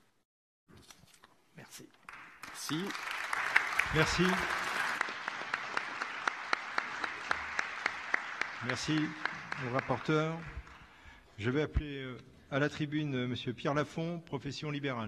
[SPEAKER 3] Merci.
[SPEAKER 7] Merci.
[SPEAKER 1] Merci. Merci au rapporteur. Je vais appeler à la tribune M. Pierre Lafont, profession libérale.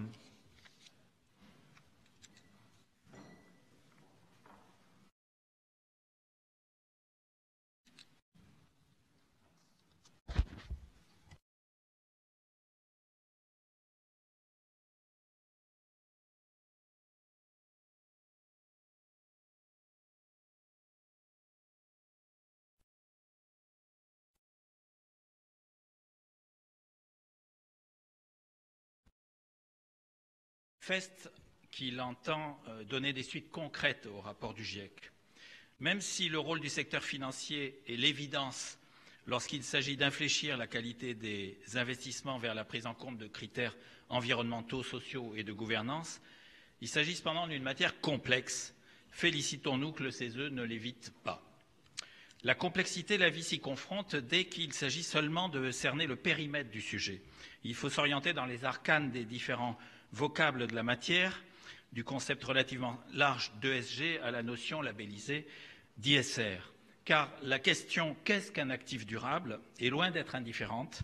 [SPEAKER 5] Manifeste qu'il entend donner des suites concrètes au rapport du GIEC. Même si le rôle du secteur financier est l'évidence lorsqu'il s'agit d'infléchir la qualité des investissements vers la prise en compte de critères environnementaux, sociaux et de gouvernance, il s'agit cependant d'une matière complexe. Félicitons-nous que le C E S E ne l'évite pas. La complexité, la vie s'y confronte dès qu'il s'agit seulement de cerner le périmètre du sujet. Il faut s'orienter dans les arcanes des différents vocables de la matière, du concept relativement large d'E S G à la notion labellisée d'I S R. Car la question « qu'est-ce qu'un actif durable ?» est loin d'être indifférente.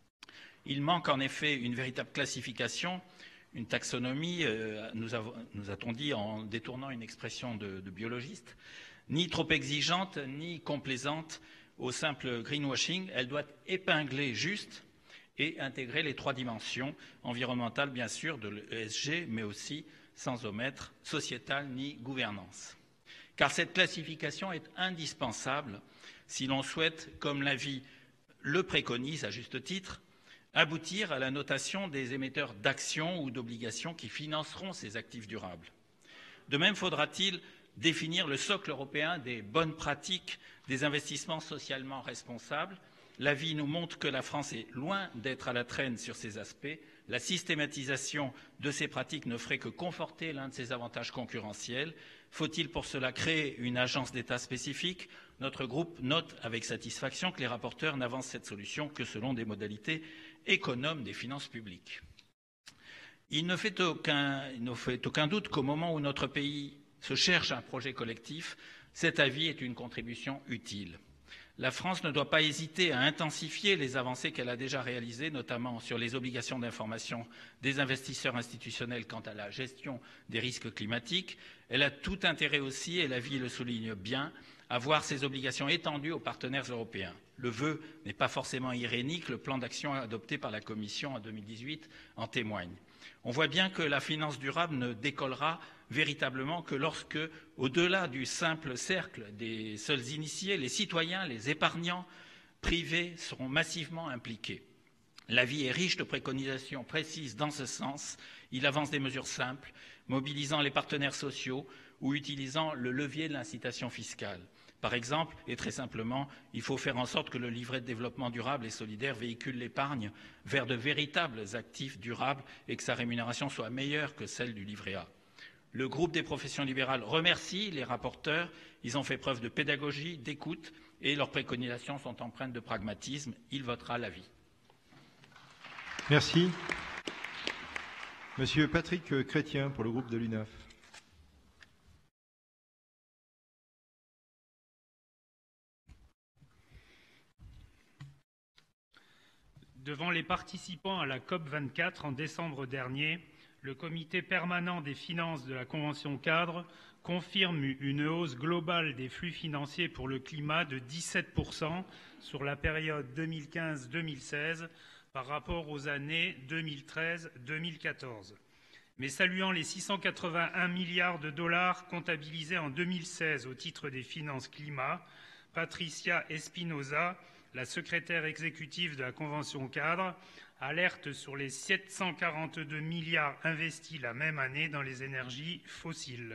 [SPEAKER 5] Il manque en effet une véritable classification, une taxonomie, euh, nous, avons, nous a-t-on dit en détournant une expression de, de biologiste, ni trop exigeante, ni complaisante au simple greenwashing. Elle doit épingler juste et intégrer les trois dimensions environnementales, bien sûr, de l'E S G, mais aussi, sans omettre, sociétale ni gouvernance. Car cette classification est indispensable si l'on souhaite, comme l'avis le préconise à juste titre, aboutir à la notation des émetteurs d'actions ou d'obligations qui financeront ces actifs durables. De même, faudra-t-il définir le socle européen des bonnes pratiques des investissements socialement responsables. L'avis nous montre que la France est loin d'être à la traîne sur ces aspects. La systématisation de ces pratiques ne ferait que conforter l'un de ses avantages concurrentiels. Faut-il pour cela créer une agence d'État spécifique? Notre groupe note avec satisfaction que les rapporteurs n'avancent cette solution que selon des modalités économes des finances publiques. Il ne fait aucun, il ne fait aucun doute qu'au moment où notre pays se cherche un projet collectif, cet avis est une contribution utile. La France ne doit pas hésiter à intensifier les avancées qu'elle a déjà réalisées, notamment sur les obligations d'information des investisseurs institutionnels quant à la gestion des risques climatiques. Elle a tout intérêt aussi, et l'avis le souligne bien, à voir ces obligations étendues aux partenaires européens. Le vœu n'est pas forcément irénique, le plan d'action adopté par la Commission en deux mille dix-huit en témoigne. On voit bien que la finance durable ne décollera véritablement que lorsque, au-delà du simple cercle des seuls initiés, les citoyens, les épargnants privés seront massivement impliqués. L'avis est riche de préconisations précises dans ce sens. Il avance des mesures simples, mobilisant les partenaires sociaux ou utilisant le levier de l'incitation fiscale. Par exemple, et très simplement, il faut faire en sorte que le livret de développement durable et solidaire véhicule l'épargne vers de véritables actifs durables et que sa rémunération soit meilleure que celle du livret A. Le groupe des professions libérales remercie les rapporteurs. Ils ont fait preuve de pédagogie, d'écoute et leurs préconisations sont empreintes de pragmatisme. Il votera l'avis.
[SPEAKER 1] Merci. Monsieur Patrick Chrétien pour le groupe de l'U N A F.
[SPEAKER 14] Devant les participants à la COP vingt-quatre en décembre dernier, le comité permanent des finances de la Convention cadre confirme une hausse globale des flux financiers pour le climat de dix-sept pour cent sur la période deux mille quinze deux mille seize par rapport aux années deux mille treize deux mille quatorze. Mais saluant les six cent quatre-vingt-un milliards de dollars comptabilisés en deux mille seize au titre des finances climat, Patricia Espinosa, la secrétaire exécutive de la Convention cadre, alerte sur les sept cent quarante-deux milliards investis la même année dans les énergies fossiles.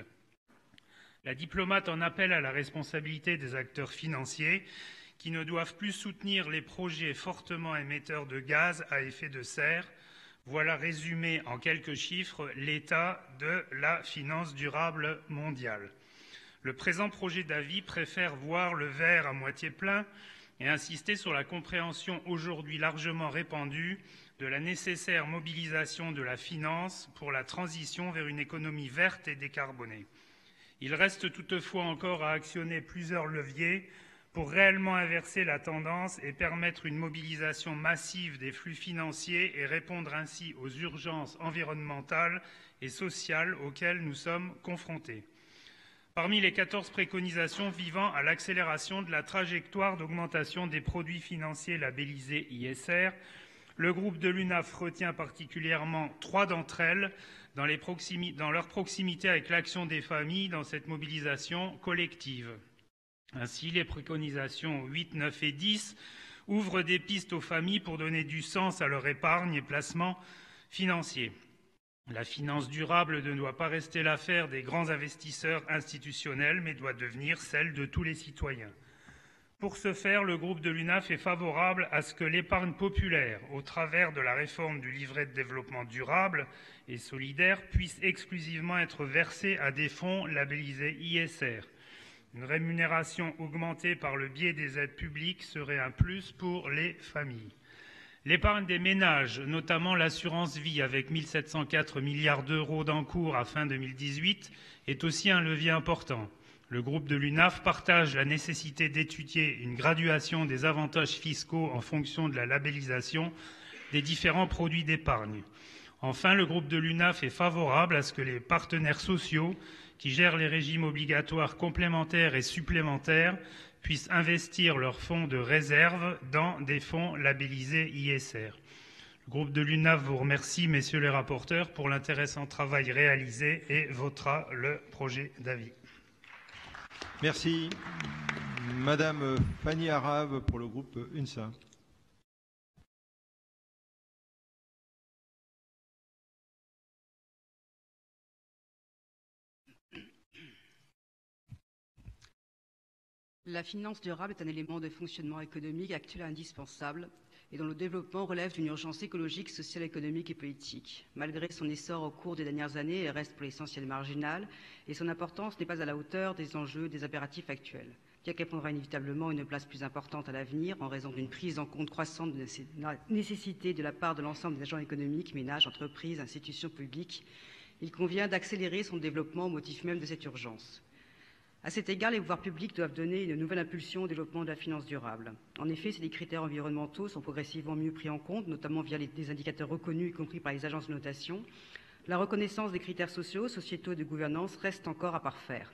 [SPEAKER 14] La diplomate en appelle à la responsabilité des acteurs financiers qui ne doivent plus soutenir les projets fortement émetteurs de gaz à effet de serre. Voilà résumé en quelques chiffres l'état de la finance durable mondiale. Le présent projet d'avis préfère voir le verre à moitié plein et insister sur la compréhension aujourd'hui largement répandue de la nécessaire mobilisation de la finance pour la transition vers une économie verte et décarbonée. Il reste toutefois encore à actionner plusieurs leviers pour réellement inverser la tendance et permettre une mobilisation massive des flux financiers et répondre ainsi aux urgences environnementales et sociales auxquelles nous sommes confrontés. Parmi les quatorze préconisations visant à l'accélération de la trajectoire d'augmentation des produits financiers labellisés I S R, le groupe de l'U N A F retient particulièrement trois d'entre elles dans, les proximi- dans leur proximité avec l'action des familles dans cette mobilisation collective. Ainsi, les préconisations huit, neuf et dix ouvrent des pistes aux familles pour donner du sens à leur épargne et placement financier. La finance durable ne doit pas rester l'affaire des grands investisseurs institutionnels, mais doit devenir celle de tous les citoyens. Pour ce faire, le groupe de l'U N A F est favorable à ce que l'épargne populaire, au travers de la réforme du livret de développement durable et solidaire, puisse exclusivement être versée à des fonds labellisés I S R. Une rémunération augmentée par le biais des aides publiques serait un plus pour les familles. L'épargne des ménages, notamment l'assurance vie avec mille sept cent quatre milliards d'euros d'encours à fin deux mille dix-huit, est aussi un levier important. Le groupe de l'U N A F partage la nécessité d'étudier une graduation des avantages fiscaux en fonction de la labellisation des différents produits d'épargne. Enfin, le groupe de l'U N A F est favorable à ce que les partenaires sociaux qui gèrent les régimes obligatoires complémentaires et supplémentaires puissent investir leurs fonds de réserve dans des fonds labellisés I S R. Le groupe de l'U N A F vous remercie, messieurs les rapporteurs, pour l'intéressant travail réalisé et votera le projet d'avis.
[SPEAKER 1] Merci. Madame Fanny Arabe pour le groupe U N S A.
[SPEAKER 15] La finance durable est un élément de fonctionnement économique actuel indispensable et dont le développement relève d'une urgence écologique, sociale, économique et politique. Malgré son essor au cours des dernières années, elle reste pour l'essentiel marginale et son importance n'est pas à la hauteur des enjeux, des impératifs actuels. Bien qu'elle prendra inévitablement une place plus importante à l'avenir en raison d'une prise en compte croissante de la nécessité de la part de l'ensemble des agents économiques, ménages, entreprises, institutions publiques, il convient d'accélérer son développement au motif même de cette urgence. À cet égard, les pouvoirs publics doivent donner une nouvelle impulsion au développement de la finance durable. En effet, si les critères environnementaux sont progressivement mieux pris en compte, notamment via les, des indicateurs reconnus, y compris par les agences de notation, la reconnaissance des critères sociaux, sociétaux et de gouvernance reste encore à parfaire.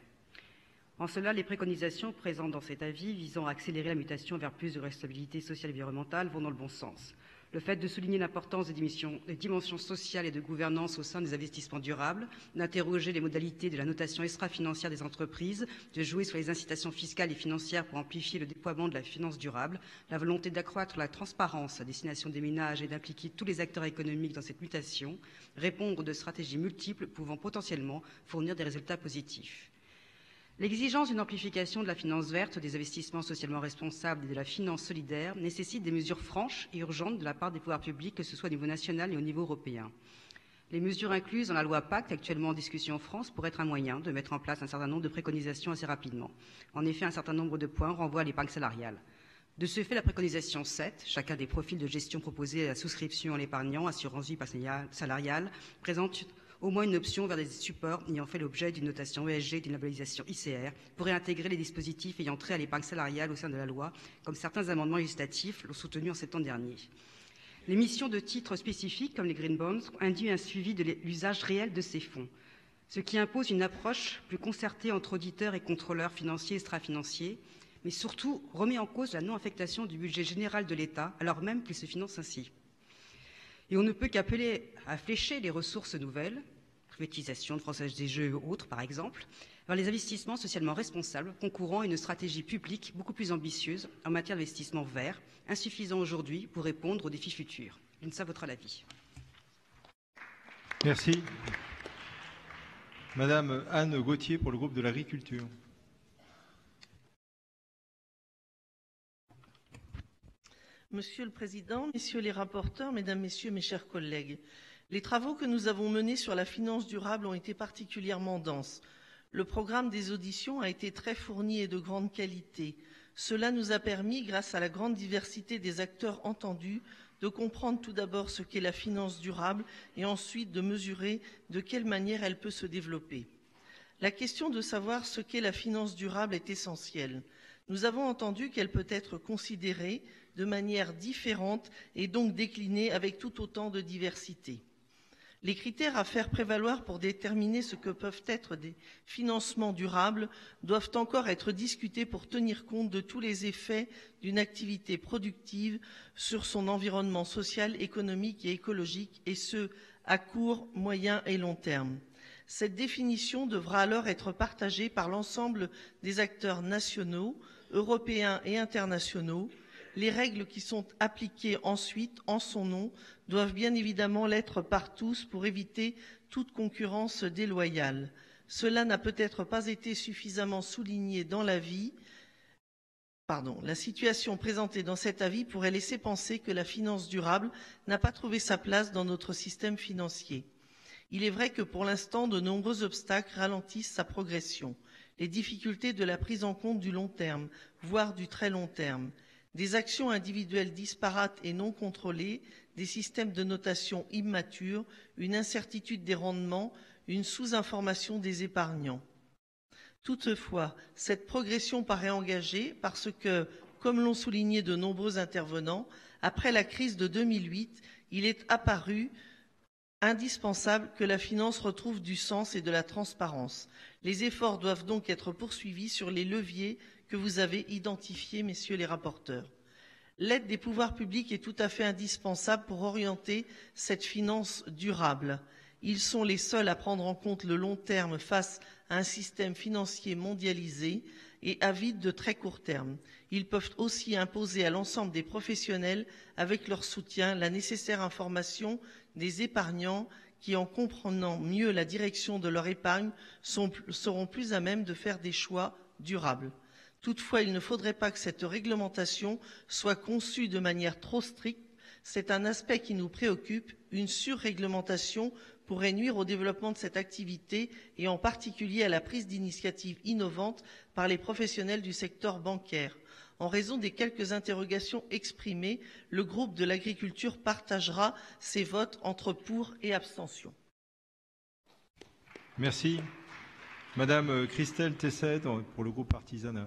[SPEAKER 15] En cela, les préconisations présentes dans cet avis visant à accélérer la mutation vers plus de responsabilité sociale et environnementale vont dans le bon sens. Le fait de souligner l'importance des, des dimensions sociales et de gouvernance au sein des investissements durables, d'interroger les modalités de la notation extra-financière des entreprises, de jouer sur les incitations fiscales et financières pour amplifier le déploiement de la finance durable, la volonté d'accroître la transparence à destination des ménages et d'impliquer tous les acteurs économiques dans cette mutation, répondre de stratégies multiples pouvant potentiellement fournir des résultats positifs. L'exigence d'une amplification de la finance verte, des investissements socialement responsables et de la finance solidaire nécessite des mesures franches et urgentes de la part des pouvoirs publics, que ce soit au niveau national et au niveau européen. Les mesures incluses dans la loi Pacte, actuellement en discussion en France, pourraient être un moyen de mettre en place un certain nombre de préconisations assez rapidement. En effet, un certain nombre de points renvoient à l'épargne salariale. De ce fait, la préconisation sept, chacun des profils de gestion proposés à la souscription à l'épargnant, assurance vie salariale, présente au moins une option vers des supports ayant fait l'objet d'une notation E S G et d'une labellisation I C R, pourrait intégrer les dispositifs ayant trait à l'épargne salariale au sein de la loi, comme certains amendements législatifs l'ont soutenu en septembre dernier. L'émission de titres spécifiques, comme les Green Bonds, induit un suivi de l'usage réel de ces fonds, ce qui impose une approche plus concertée entre auditeurs et contrôleurs financiers et extra-financiers, mais surtout remet en cause la non-affectation du budget général de l'État, alors même qu'il se finance ainsi. Et on ne peut qu'appeler à flécher les ressources nouvelles, privatisation de Française des Jeux ou autres par exemple, par les investissements socialement responsables concourant à une stratégie publique beaucoup plus ambitieuse en matière d'investissement vert, insuffisant aujourd'hui pour répondre aux défis futurs. L'UNSA votera l'avis.
[SPEAKER 1] Merci. Madame Anne Gauthier pour le groupe de l'agriculture.
[SPEAKER 16] Monsieur le Président, Messieurs les rapporteurs, Mesdames, Messieurs, mes chers collègues, les travaux que nous avons menés sur la finance durable ont été particulièrement denses. Le programme des auditions a été très fourni et de grande qualité. Cela nous a permis, grâce à la grande diversité des acteurs entendus, de comprendre tout d'abord ce qu'est la finance durable et ensuite de mesurer de quelle manière elle peut se développer. La question de savoir ce qu'est la finance durable est essentielle. Nous avons entendu qu'elle peut être considérée de manière différente et donc déclinée avec tout autant de diversité. Les critères à faire prévaloir pour déterminer ce que peuvent être des financements durables doivent encore être discutés pour tenir compte de tous les effets d'une activité productive sur son environnement social, économique et écologique, et ce, à court, moyen et long terme. Cette définition devra alors être partagée par l'ensemble des acteurs nationaux, européens et internationaux. Les règles qui sont appliquées ensuite en son nom doivent bien évidemment l'être par tous pour éviter toute concurrence déloyale. Cela n'a peut-être pas été suffisamment souligné dans l'avis. Pardon, la situation présentée dans cet avis pourrait laisser penser que la finance durable n'a pas trouvé sa place dans notre système financier. Il est vrai que pour l'instant, de nombreux obstacles ralentissent sa progression. Les difficultés de la prise en compte du long terme, voire du très long terme, des actions individuelles disparates et non contrôlées, des systèmes de notation immatures, une incertitude des rendements, une sous-information des épargnants. Toutefois, cette progression paraît engagée parce que, comme l'ont souligné de nombreux intervenants, après la crise de deux mille huit, il est apparu indispensable que la finance retrouve du sens et de la transparence. Les efforts doivent donc être poursuivis sur les leviers que vous avez identifiés, messieurs les rapporteurs. L'aide des pouvoirs publics est tout à fait indispensable pour orienter cette finance durable. Ils sont les seuls à prendre en compte le long terme face à un système financier mondialisé et avide de très court terme. Ils peuvent aussi imposer à l'ensemble des professionnels, avec leur soutien, la nécessaire information des épargnants qui, en comprenant mieux la direction de leur épargne, sont, seront plus à même de faire des choix durables. Toutefois, il ne faudrait pas que cette réglementation soit conçue de manière trop stricte. C'est un aspect qui nous préoccupe. Une surréglementation pourrait nuire au développement de cette activité et en particulier à la prise d'initiatives innovantes par les professionnels du secteur bancaire. En raison des quelques interrogations exprimées, le groupe de l'agriculture partagera ses votes entre pour et abstention.
[SPEAKER 1] Merci. Madame Christelle Tessède pour le groupe Artisanat.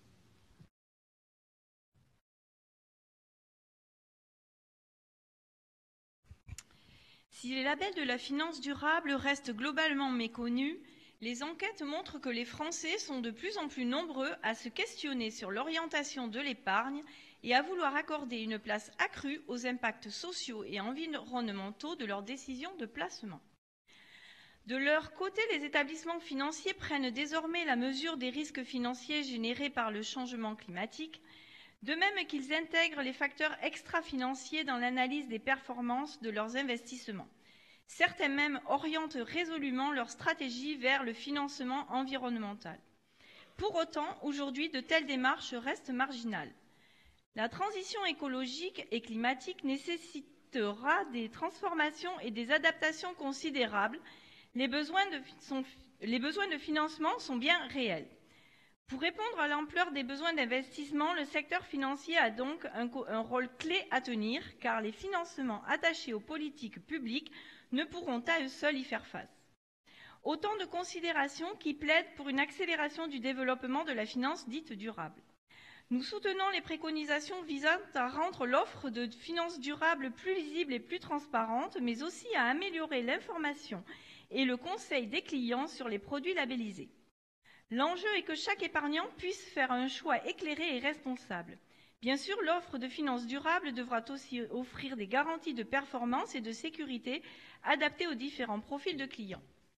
[SPEAKER 17] Si les labels de la finance durable restent globalement méconnus, les enquêtes montrent que les Français sont de plus en plus nombreux à se questionner sur l'orientation de l'épargne et à vouloir accorder une place accrue aux impacts sociaux et environnementaux de leurs décisions de placement. De leur côté, les établissements financiers prennent désormais la mesure des risques financiers générés par le changement climatique, de même qu'ils intègrent les facteurs extra-financiers dans l'analyse des performances de leurs investissements. Certains même orientent résolument leur stratégie vers le financement environnemental. Pour autant, aujourd'hui, de telles démarches restent marginales. La transition écologique et climatique nécessitera des transformations et des adaptations considérables. Les besoins de, sont, les besoins de financement sont bien réels. Pour répondre à l'ampleur des besoins d'investissement, le secteur financier a donc un, un rôle clé à tenir, car les financements attachés aux politiques publiques ne pourront à eux seuls y faire face. Autant de considérations qui plaident pour une accélération du développement de la finance dite durable. Nous soutenons les préconisations visant à rendre l'offre de finances durables plus lisible et plus transparente, mais aussi à améliorer l'information et le conseil des clients sur les produits labellisés. L'enjeu est que chaque épargnant puisse faire un choix éclairé et responsable. Bien sûr, l'offre de finances durables devra aussi offrir des garanties de performance et de sécurité adaptées aux différents profils de clients.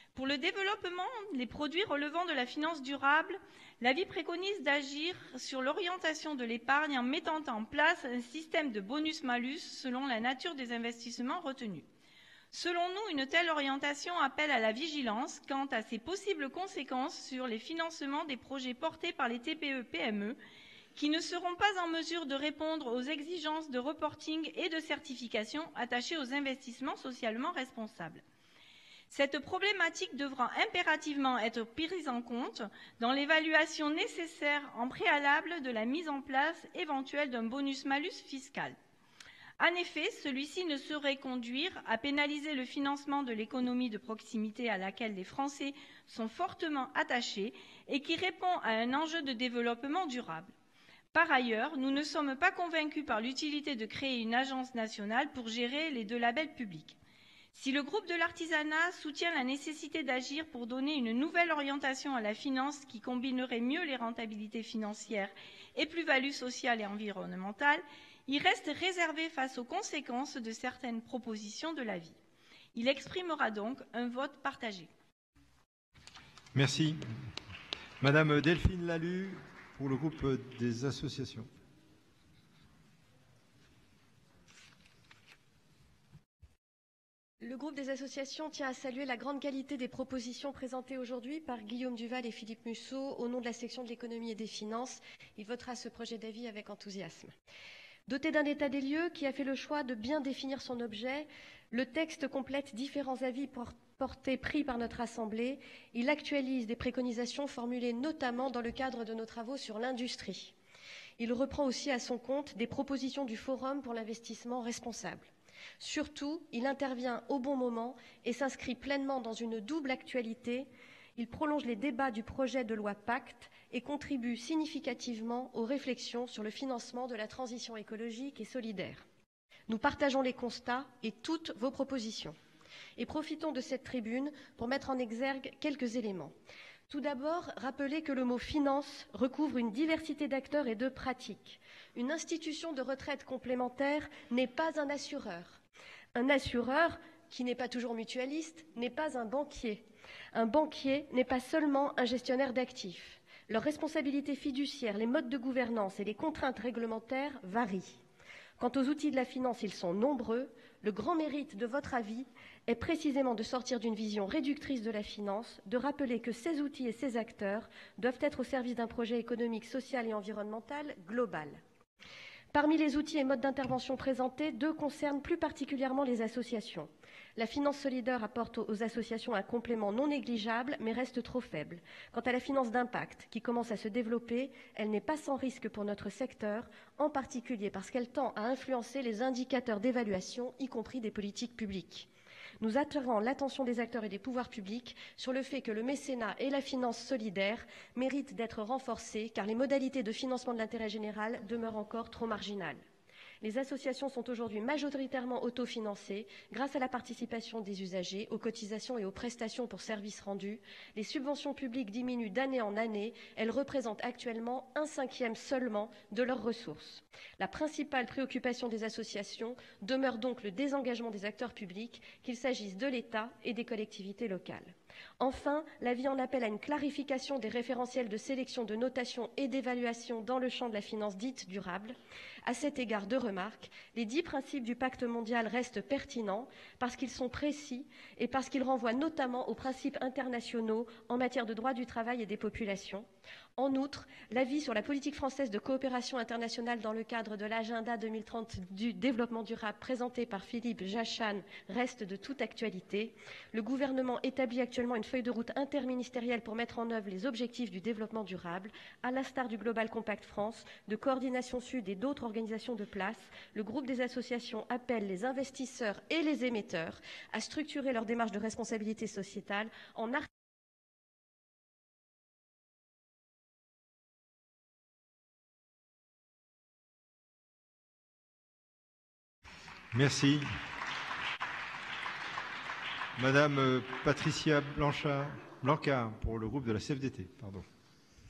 [SPEAKER 17] Pour le développement des produits relevant de la finance durable, l'avis préconise d'agir sur l'orientation de l'épargne en mettant en place un système de bonus-malus selon la nature des investissements retenus. Selon nous, une telle orientation appelle à la vigilance quant à ses possibles conséquences sur les financements des projets portés par les T P E P M E qui ne seront pas en mesure de répondre aux exigences de reporting et de certification attachées aux investissements socialement responsables. Cette problématique devra impérativement être prise en compte dans l'évaluation nécessaire en préalable de la mise en place éventuelle d'un bonus-malus fiscal. En effet, celui-ci ne saurait conduire à pénaliser le financement de l'économie de proximité à laquelle les Français sont fortement attachés et qui répond à un enjeu de développement durable. Par ailleurs, nous ne sommes pas convaincus par l'utilité de créer une agence nationale pour gérer les deux labels publics. Si le groupe de l'artisanat soutient la nécessité d'agir pour donner une nouvelle orientation à la finance qui combinerait mieux les rentabilités financières et plus-values sociales et environnementales, il reste réservé face aux conséquences de certaines propositions de l'avis. Il exprimera donc un vote partagé.
[SPEAKER 1] Merci. Madame Delphine Lalu, pour le groupe des associations.
[SPEAKER 18] Le groupe des associations tient à saluer la grande qualité des propositions présentées aujourd'hui par Guillaume Duval et Philippe Musso au nom de la section de l'économie et des finances. Il votera ce projet d'avis avec enthousiasme. Doté d'un état des lieux qui a fait le choix de bien définir son objet, le texte complète différents avis portés pris par notre Assemblée. Il actualise des préconisations formulées notamment dans le cadre de nos travaux sur l'industrie. Il reprend aussi à son compte des propositions du Forum pour l'investissement responsable. Surtout, il intervient au bon moment et s'inscrit pleinement dans une double actualité. Il prolonge les débats du projet de loi Pacte et contribue significativement aux réflexions sur le financement de la transition écologique et solidaire. Nous partageons les constats et toutes vos propositions. Et profitons de cette tribune pour mettre en exergue quelques éléments. Tout d'abord, rappeler que le mot « finance » recouvre une diversité d'acteurs et de pratiques. Une institution de retraite complémentaire n'est pas un assureur. Un assureur, qui n'est pas toujours mutualiste, n'est pas un banquier. Un banquier n'est pas seulement un gestionnaire d'actifs. Leurs responsabilités fiduciaires, les modes de gouvernance et les contraintes réglementaires varient. Quant aux outils de la finance, ils sont nombreux. Le grand mérite de votre avis est précisément de sortir d'une vision réductrice de la finance, de rappeler que ces outils et ces acteurs doivent être au service d'un projet économique, social et environnemental global. Parmi les outils et modes d'intervention présentés, deux concernent plus particulièrement les associations. La finance solidaire apporte aux associations un complément non négligeable, mais reste trop faible. Quant à la finance d'impact, qui commence à se développer, elle n'est pas sans risque pour notre secteur, en particulier parce qu'elle tend à influencer les indicateurs d'évaluation, y compris des politiques publiques. Nous attirons l'attention des acteurs et des pouvoirs publics sur le fait que le mécénat et la finance solidaire méritent d'être renforcés car les modalités de financement de l'intérêt général demeurent encore trop marginales. Les associations sont aujourd'hui majoritairement autofinancées grâce à la participation des usagers, aux cotisations et aux prestations pour services rendus. Les subventions publiques diminuent d'année en année. Elles représentent actuellement un cinquième seulement de leurs ressources. La principale préoccupation des associations demeure donc le désengagement des acteurs publics, qu'il s'agisse de l'État et des collectivités locales. Enfin, l'avis en appelle à une clarification des référentiels de sélection, de notation et d'évaluation dans le champ de la finance dite durable. À cet égard, deux remarques. Les dix principes du pacte mondial restent pertinents parce qu'ils sont précis et parce qu'ils renvoient notamment aux principes internationaux en matière de droit du travail et des populations. En outre, l'avis sur la politique française de coopération internationale dans le cadre de l'agenda deux mille trente du développement durable présenté par Philippe Jachan reste de toute actualité. Le gouvernement établit actuellement une feuille de route interministérielle pour mettre en œuvre les objectifs du développement durable. À l'instar du Global Compact France, de Coordination Sud et d'autres organisations de place, le groupe des associations appelle les investisseurs et les émetteurs à structurer leur démarche de responsabilité sociétale en articulant
[SPEAKER 1] Merci. Madame Patricia Blanchard, Blancard, pour le groupe de la C F D T. Pardon.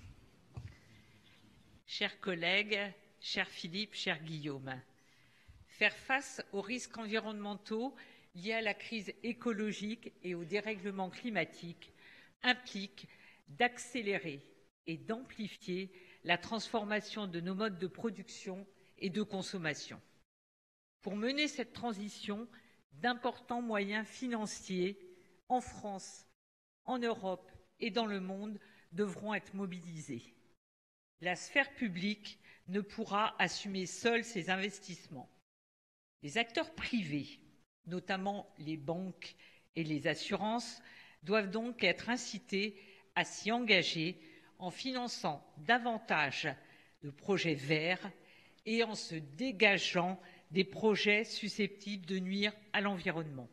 [SPEAKER 19] Chers collègues, cher Philippe, cher Guillaume, faire face aux risques environnementaux liés à la crise écologique et au dérèglement climatique implique d'accélérer et d'amplifier la transformation de nos modes de production et de consommation. Pour mener cette transition, d'importants moyens financiers en France, en Europe et dans le monde devront être mobilisés. La sphère publique ne pourra assumer seule ces investissements. Les acteurs privés, notamment les banques et les assurances, doivent donc être incités à s'y engager en finançant davantage de projets verts et en se dégageant des projets susceptibles de nuire à l'environnement.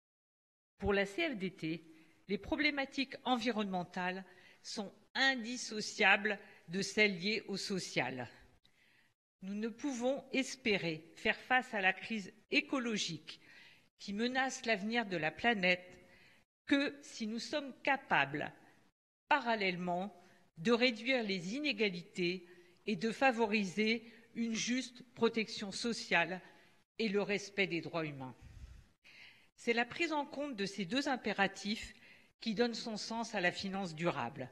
[SPEAKER 19] Pour la C F D T, les problématiques environnementales sont indissociables de celles liées au social. Nous ne pouvons espérer faire face à la crise écologique qui menace l'avenir de la planète que si nous sommes capables, parallèlement, de réduire les inégalités et de favoriser une juste protection sociale et le respect des droits humains. C'est la prise en compte de ces deux impératifs qui donne son sens à la finance durable.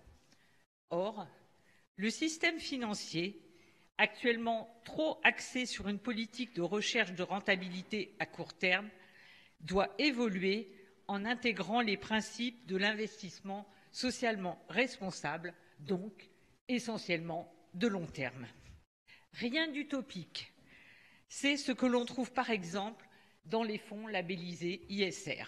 [SPEAKER 19] Or, le système financier, actuellement trop axé sur une politique de recherche de rentabilité à court terme, doit évoluer en intégrant les principes de l'investissement socialement responsable, donc essentiellement de long terme. Rien d'utopique. C'est ce que l'on trouve par exemple dans les fonds labellisés I S R.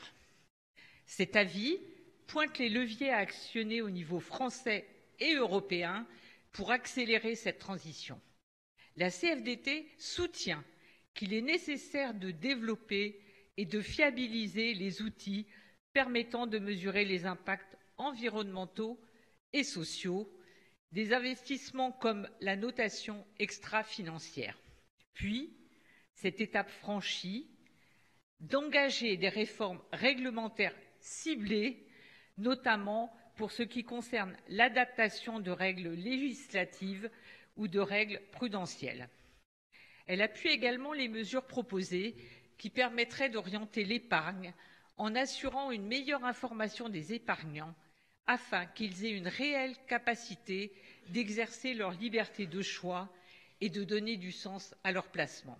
[SPEAKER 19] Cet avis pointe les leviers à actionner au niveau français et européen pour accélérer cette transition. La C F D T soutient qu'il est nécessaire de développer et de fiabiliser les outils permettant de mesurer les impacts environnementaux et sociaux des investissements comme la notation extra-financière. Puis, cette étape franchie, d'engager des réformes réglementaires ciblées, notamment pour ce qui concerne l'adaptation de règles législatives ou de règles prudentielles. Elle appuie également les mesures proposées qui permettraient d'orienter l'épargne en assurant une meilleure information des épargnants afin qu'ils aient une réelle capacité d'exercer leur liberté de choix et de donner du sens à leur placement.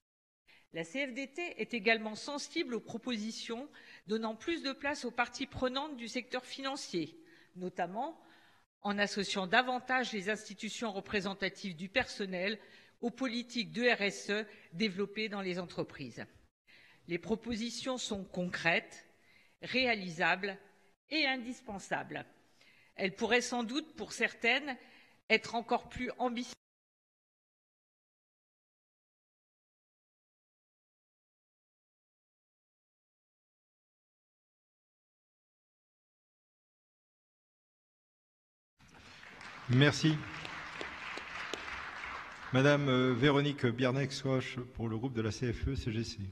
[SPEAKER 19] La C F D T est également sensible aux propositions donnant plus de place aux parties prenantes du secteur financier, notamment en associant davantage les institutions représentatives du personnel aux politiques de R S E développées dans les entreprises. Les propositions sont concrètes, réalisables et indispensables. Elles pourraient sans doute, pour certaines, être encore plus ambitieuses.
[SPEAKER 1] Merci. Madame euh, Véronique Biarnex-Roche pour le groupe de la C F E C G C.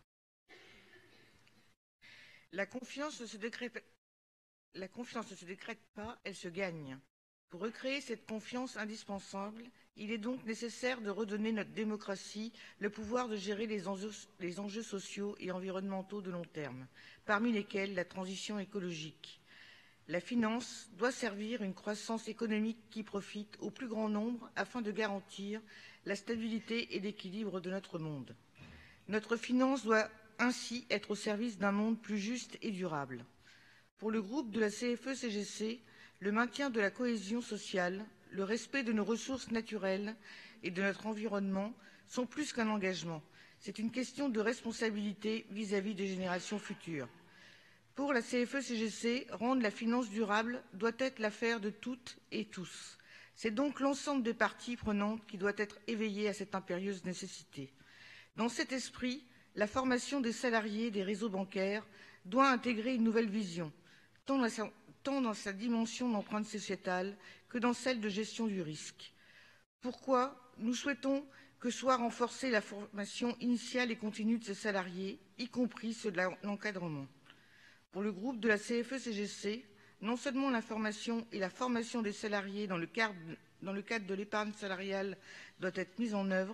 [SPEAKER 20] La confiance ne se décrète, la confiance ne se décrète pas, elle se gagne. Pour recréer cette confiance indispensable, il est donc nécessaire de redonner notre démocratie le pouvoir de gérer les enjeux, les enjeux sociaux et environnementaux de long terme, parmi lesquels la transition écologique. La finance doit servir une croissance économique qui profite au plus grand nombre afin de garantir la stabilité et l'équilibre de notre monde. Notre finance doit ainsi être au service d'un monde plus juste et durable. Pour le groupe de la C F E C G C, le maintien de la cohésion sociale, le respect de nos ressources naturelles et de notre environnement sont plus qu'un engagement. C'est une question de responsabilité vis-à-vis des générations futures. Pour la C F E C G C, rendre la finance durable doit être l'affaire de toutes et tous. C'est donc l'ensemble des parties prenantes qui doit être éveillé à cette impérieuse nécessité. Dans cet esprit, la formation des salariés des réseaux bancaires doit intégrer une nouvelle vision, tant dans sa, tant dans sa dimension d'empreinte sociétale que dans celle de gestion du risque. Pourquoi nous souhaitons que soit renforcée la formation initiale et continue de ces salariés, y compris ceux de l'encadrement. Pour le groupe de la C F E C G C, non seulement l'information et la formation des salariés dans le cadre, dans le cadre de l'épargne salariale doit être mise en œuvre,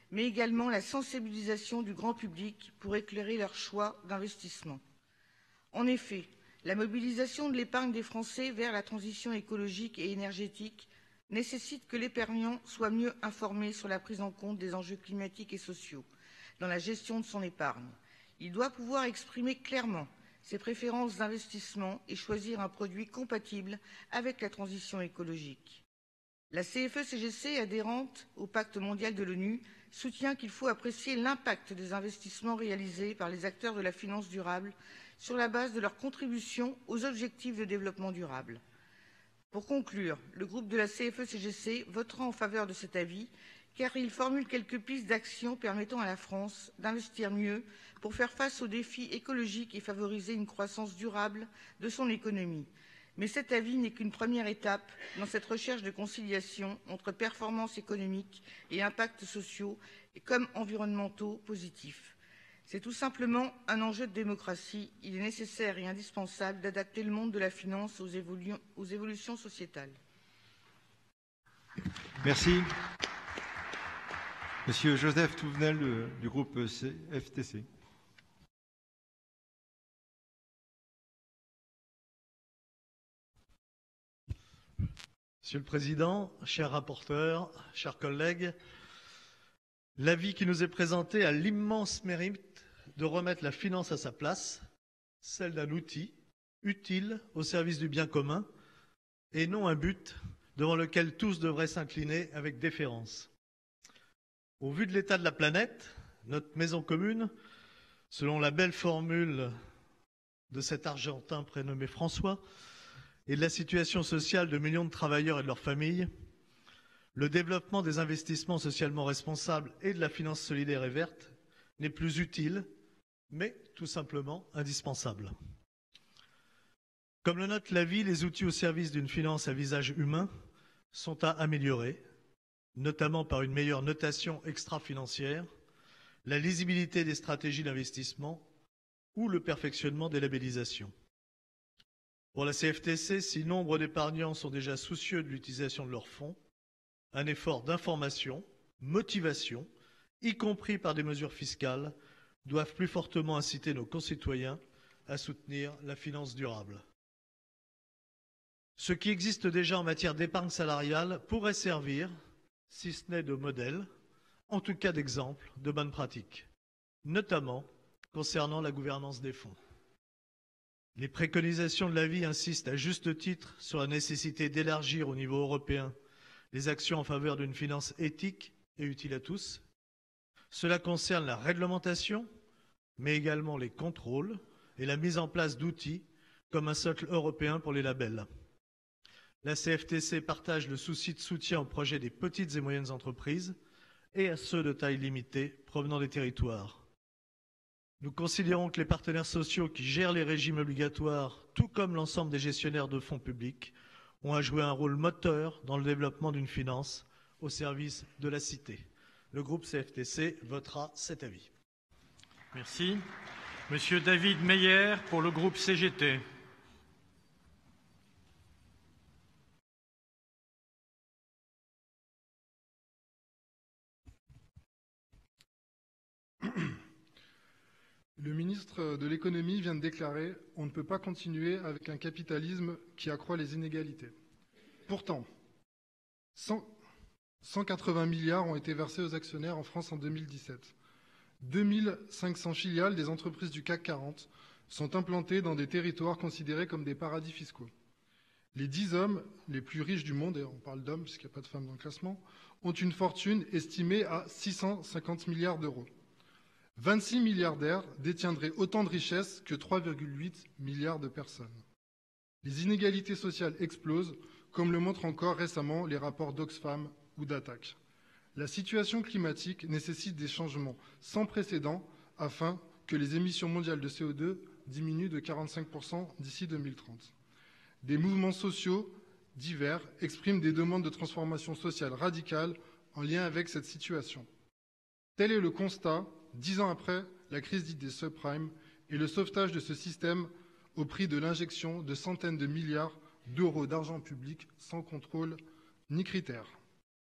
[SPEAKER 20] mais également la sensibilisation du grand public pour éclairer leurs choix d'investissement. En effet, la mobilisation de l'épargne des Français vers la transition écologique et énergétique nécessite que l'épargnant soit mieux informé sur la prise en compte des enjeux climatiques et sociaux dans la gestion de son épargne. Il doit pouvoir exprimer clairement ses préférences d'investissement et choisir un produit compatible avec la transition écologique. La C F E C G C, adhérente au Pacte mondial de l'ONU, soutient qu'il faut apprécier l'impact des investissements réalisés par les acteurs de la finance durable sur la base de leur contribution aux objectifs de développement durable. Pour conclure, le groupe de la C F E C G C votera en faveur de cet avis, car il formule quelques pistes d'action permettant à la France d'investir mieux pour faire face aux défis écologiques et favoriser une croissance durable de son économie. Mais cet avis n'est qu'une première étape dans cette recherche de conciliation entre performance économique et impacts sociaux comme environnementaux positifs. C'est tout simplement un enjeu de démocratie. Il est nécessaire et indispensable d'adapter le monde de la finance aux, évolu aux évolutions sociétales.
[SPEAKER 1] Merci. Monsieur Joseph Touvenel du groupe F T C.
[SPEAKER 21] Monsieur le Président, chers rapporteurs, chers collègues, l'avis qui nous est présenté a l'immense mérite de remettre la finance à sa place, celle d'un outil utile au service du bien commun et non un but devant lequel tous devraient s'incliner avec déférence. Au vu de l'état de la planète, notre maison commune, selon la belle formule de cet Argentin prénommé François, et de la situation sociale de millions de travailleurs et de leurs familles, le développement des investissements socialement responsables et de la finance solidaire et verte n'est plus utile, mais tout simplement indispensable. Comme le note l'avis, les outils au service d'une finance à visage humain sont à améliorer, notamment par une meilleure notation extra-financière, la lisibilité des stratégies d'investissement ou le perfectionnement des labellisations. Pour la C F T C, si nombre d'épargnants sont déjà soucieux de l'utilisation de leurs fonds, un effort d'information, motivation, y compris par des mesures fiscales, doivent plus fortement inciter nos concitoyens à soutenir la finance durable. Ce qui existe déjà en matière d'épargne salariale pourrait servir, si ce n'est de modèle, en tout cas d'exemple de bonnes pratiques, notamment concernant la gouvernance des fonds. Les préconisations de l'avis insistent à juste titre sur la nécessité d'élargir au niveau européen les actions en faveur d'une finance éthique et utile à tous. Cela concerne la réglementation, mais également les contrôles et la mise en place d'outils comme un socle européen pour les labels. La C F T C partage le souci de soutien aux projets des petites et moyennes entreprises et à ceux de taille limitée provenant des territoires. Nous considérons que les partenaires sociaux qui gèrent les régimes obligatoires, tout comme l'ensemble des gestionnaires de fonds publics, ont à jouer un rôle moteur dans le développement d'une finance au service de la cité. Le groupe C F T C votera cet avis.
[SPEAKER 14] Merci. Monsieur David Meyer pour le groupe C G T.
[SPEAKER 22] Le ministre de l'économie vient de déclarer « On ne peut pas continuer avec un capitalisme qui accroît les inégalités ». Pourtant, cent quatre-vingts milliards ont été versés aux actionnaires en France en deux mille dix-sept. deux mille cinq cents filiales des entreprises du C A C quarante sont implantées dans des territoires considérés comme des paradis fiscaux. Les dix hommes les plus riches du monde, et on parle d'hommes puisqu'il n'y a pas de femmes dans le classement, ont une fortune estimée à six cent cinquante milliards d'euros. vingt-six milliardaires détiendraient autant de richesses que trois virgule huit milliards de personnes. Les inégalités sociales explosent, comme le montrent encore récemment les rapports d'Oxfam ou d'Attac. La situation climatique nécessite des changements sans précédent afin que les émissions mondiales de C O deux diminuent de quarante-cinq pour cent d'ici deux mille trente. Des mouvements sociaux divers expriment des demandes de transformation sociale radicale en lien avec cette situation. Tel est le constat dix ans après la crise dite des subprimes et le sauvetage de ce système au prix de l'injection de centaines de milliards d'euros d'argent public sans contrôle ni critères.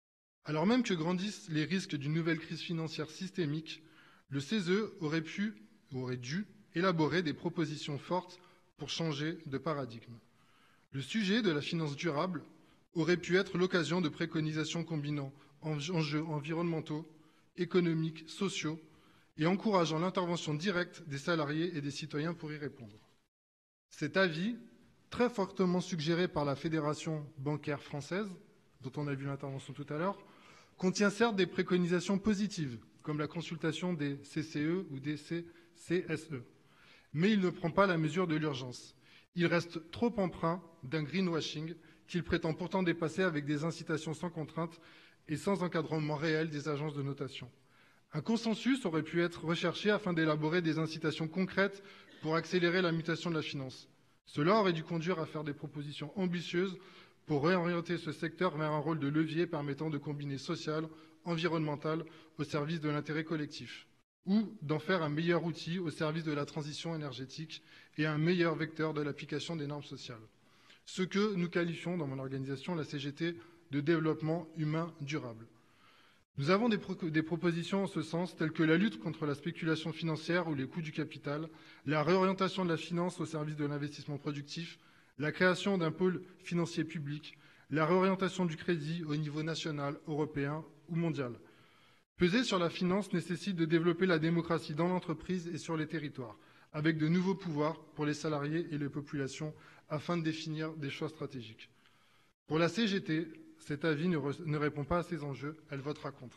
[SPEAKER 22] Alors même que grandissent les risques d'une nouvelle crise financière systémique, le C E S E aurait pu, ou aurait dû, élaborer des propositions fortes pour changer de paradigme. Le sujet de la finance durable aurait pu être l'occasion de préconisations combinant enjeux environnementaux, économiques, sociaux, et encourageant l'intervention directe des salariés et des citoyens pour y répondre. Cet avis, très fortement suggéré par la Fédération bancaire française, dont on a vu l'intervention tout à l'heure, contient certes des préconisations positives, comme la consultation des C C E ou des C S E, mais il ne prend pas la mesure de l'urgence. Il reste trop empreint d'un greenwashing qu'il prétend pourtant dépasser avec des incitations sans contrainte et sans encadrement réel des agences de notation. Un consensus aurait pu être recherché afin d'élaborer des incitations concrètes pour accélérer la mutation de la finance. Cela aurait dû conduire à faire des propositions ambitieuses pour réorienter ce secteur vers un rôle de levier permettant de combiner social, environnemental au service de l'intérêt collectif, ou d'en faire un meilleur outil au service de la transition énergétique et un meilleur vecteur de l'application des normes sociales. Ce que nous qualifions dans mon organisation, la C G T, de développement humain durable. Nous avons des, pro des propositions en ce sens, telles que la lutte contre la spéculation financière ou les coûts du capital, la réorientation de la finance au service de l'investissement productif, la création d'un pôle financier public, la réorientation du crédit au niveau national, européen ou mondial. Peser sur la finance nécessite de développer la démocratie dans l'entreprise et sur les territoires, avec de nouveaux pouvoirs pour les salariés et les populations, afin de définir des choix stratégiques. Pour la C G T, cet avis ne, ne répond pas à ces enjeux. Elle votera contre.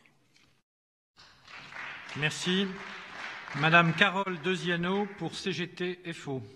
[SPEAKER 3] Merci. Madame Carole Deuziano pour C G T F O.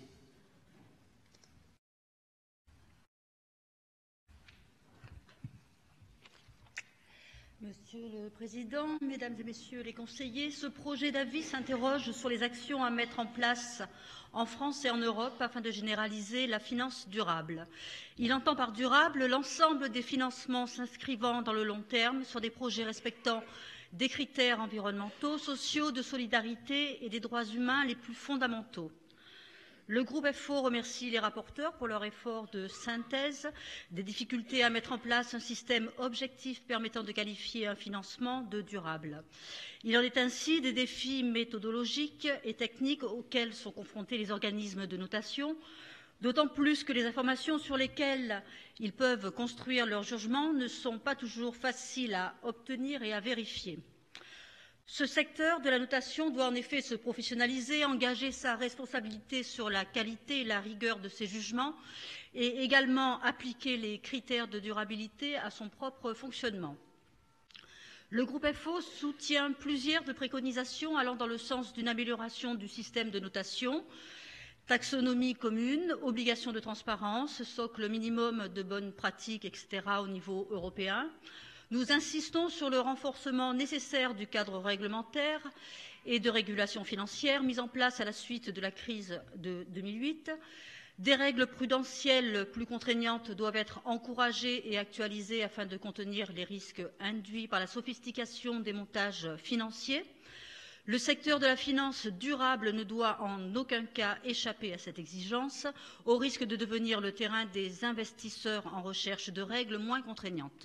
[SPEAKER 2] Monsieur le Président, Mesdames et Messieurs les conseillers, ce projet d'avis s'interroge sur les actions à mettre en place en France et en Europe afin de généraliser la finance durable. Il entend par durable l'ensemble des financements s'inscrivant dans le long terme sur des projets respectant des critères environnementaux, sociaux, de solidarité et des droits humains les plus fondamentaux. Le groupe F O remercie les rapporteurs pour leur effort de synthèse des difficultés à mettre en place un système objectif permettant de qualifier un financement de durable. Il en est ainsi des défis méthodologiques et techniques auxquels sont confrontés les organismes de notation, d'autant plus que les informations sur lesquelles ils peuvent construire leur jugement ne sont pas toujours faciles à obtenir et à vérifier. Ce secteur de la notation doit en effet se professionnaliser, engager sa responsabilité sur la qualité et la rigueur de ses jugements et également appliquer les critères de durabilité à son propre fonctionnement. Le groupe F O soutient plusieurs de préconisations allant dans le sens d'une amélioration du système de notation, taxonomie commune, obligation de transparence, socle minimum de bonnes pratiques, et cetera au niveau européen. Nous insistons sur le renforcement nécessaire du cadre réglementaire et de régulation financière mis en place à la suite de la crise de deux mille huit. Des règles prudentielles plus contraignantes doivent être encouragées et actualisées afin de contenir les risques induits par la sophistication des montages financiers. Le secteur de la finance durable ne doit en aucun cas échapper à cette exigence, au risque de devenir le terrain des investisseurs en recherche de règles moins contraignantes.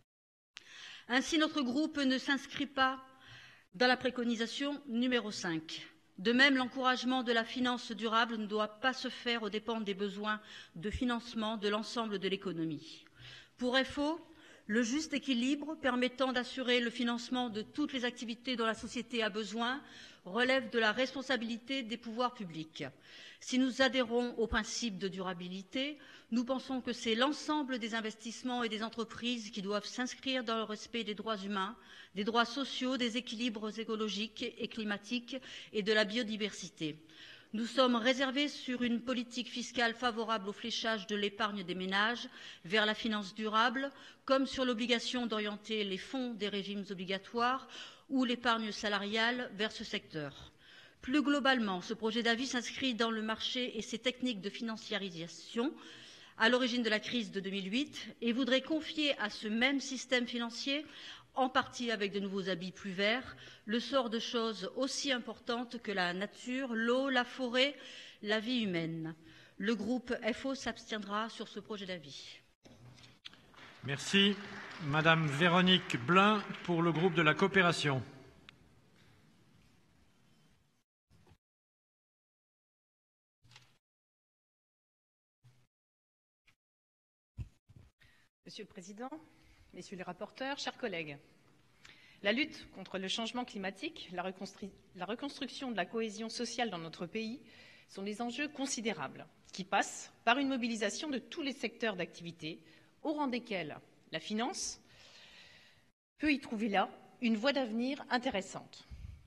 [SPEAKER 2] Ainsi, notre groupe ne s'inscrit pas dans la préconisation numéro cinq. De même, l'encouragement de la finance durable ne doit pas se faire aux dépens des besoins de financement de l'ensemble de l'économie. Pour F O, le juste équilibre permettant d'assurer le financement de toutes les activités dont la société a besoin relève de la responsabilité des pouvoirs publics. Si nous adhérons au principe de durabilité, nous pensons que c'est l'ensemble des investissements et des entreprises qui doivent s'inscrire dans le respect des droits humains, des droits sociaux, des équilibres écologiques et climatiques et de la biodiversité. Nous sommes réservés sur une politique fiscale favorable au fléchage de l'épargne des ménages vers la finance durable, comme sur l'obligation d'orienter les fonds des régimes obligatoires ou l'épargne salariale vers ce secteur. Plus globalement, ce projet d'avis s'inscrit dans le marché et ses techniques de financiarisation à l'origine de la crise de deux mille huit et voudrait confier à ce même système financier, en partie avec de nouveaux habits plus verts, le sort de choses aussi importantes que la nature, l'eau, la forêt, la vie humaine. Le groupe F O s'abstiendra sur ce projet d'avis.
[SPEAKER 3] Merci.
[SPEAKER 6] Madame Véronique Blin pour le groupe de la coopération.
[SPEAKER 8] Monsieur le Président, Messieurs les rapporteurs, chers collègues, la lutte contre le changement climatique, la, reconstru la reconstruction de la cohésion sociale dans notre pays sont des enjeux considérables qui passent par une mobilisation de tous les secteurs d'activité, au rang desquels la finance peut y trouver là une voie d'avenir intéressante.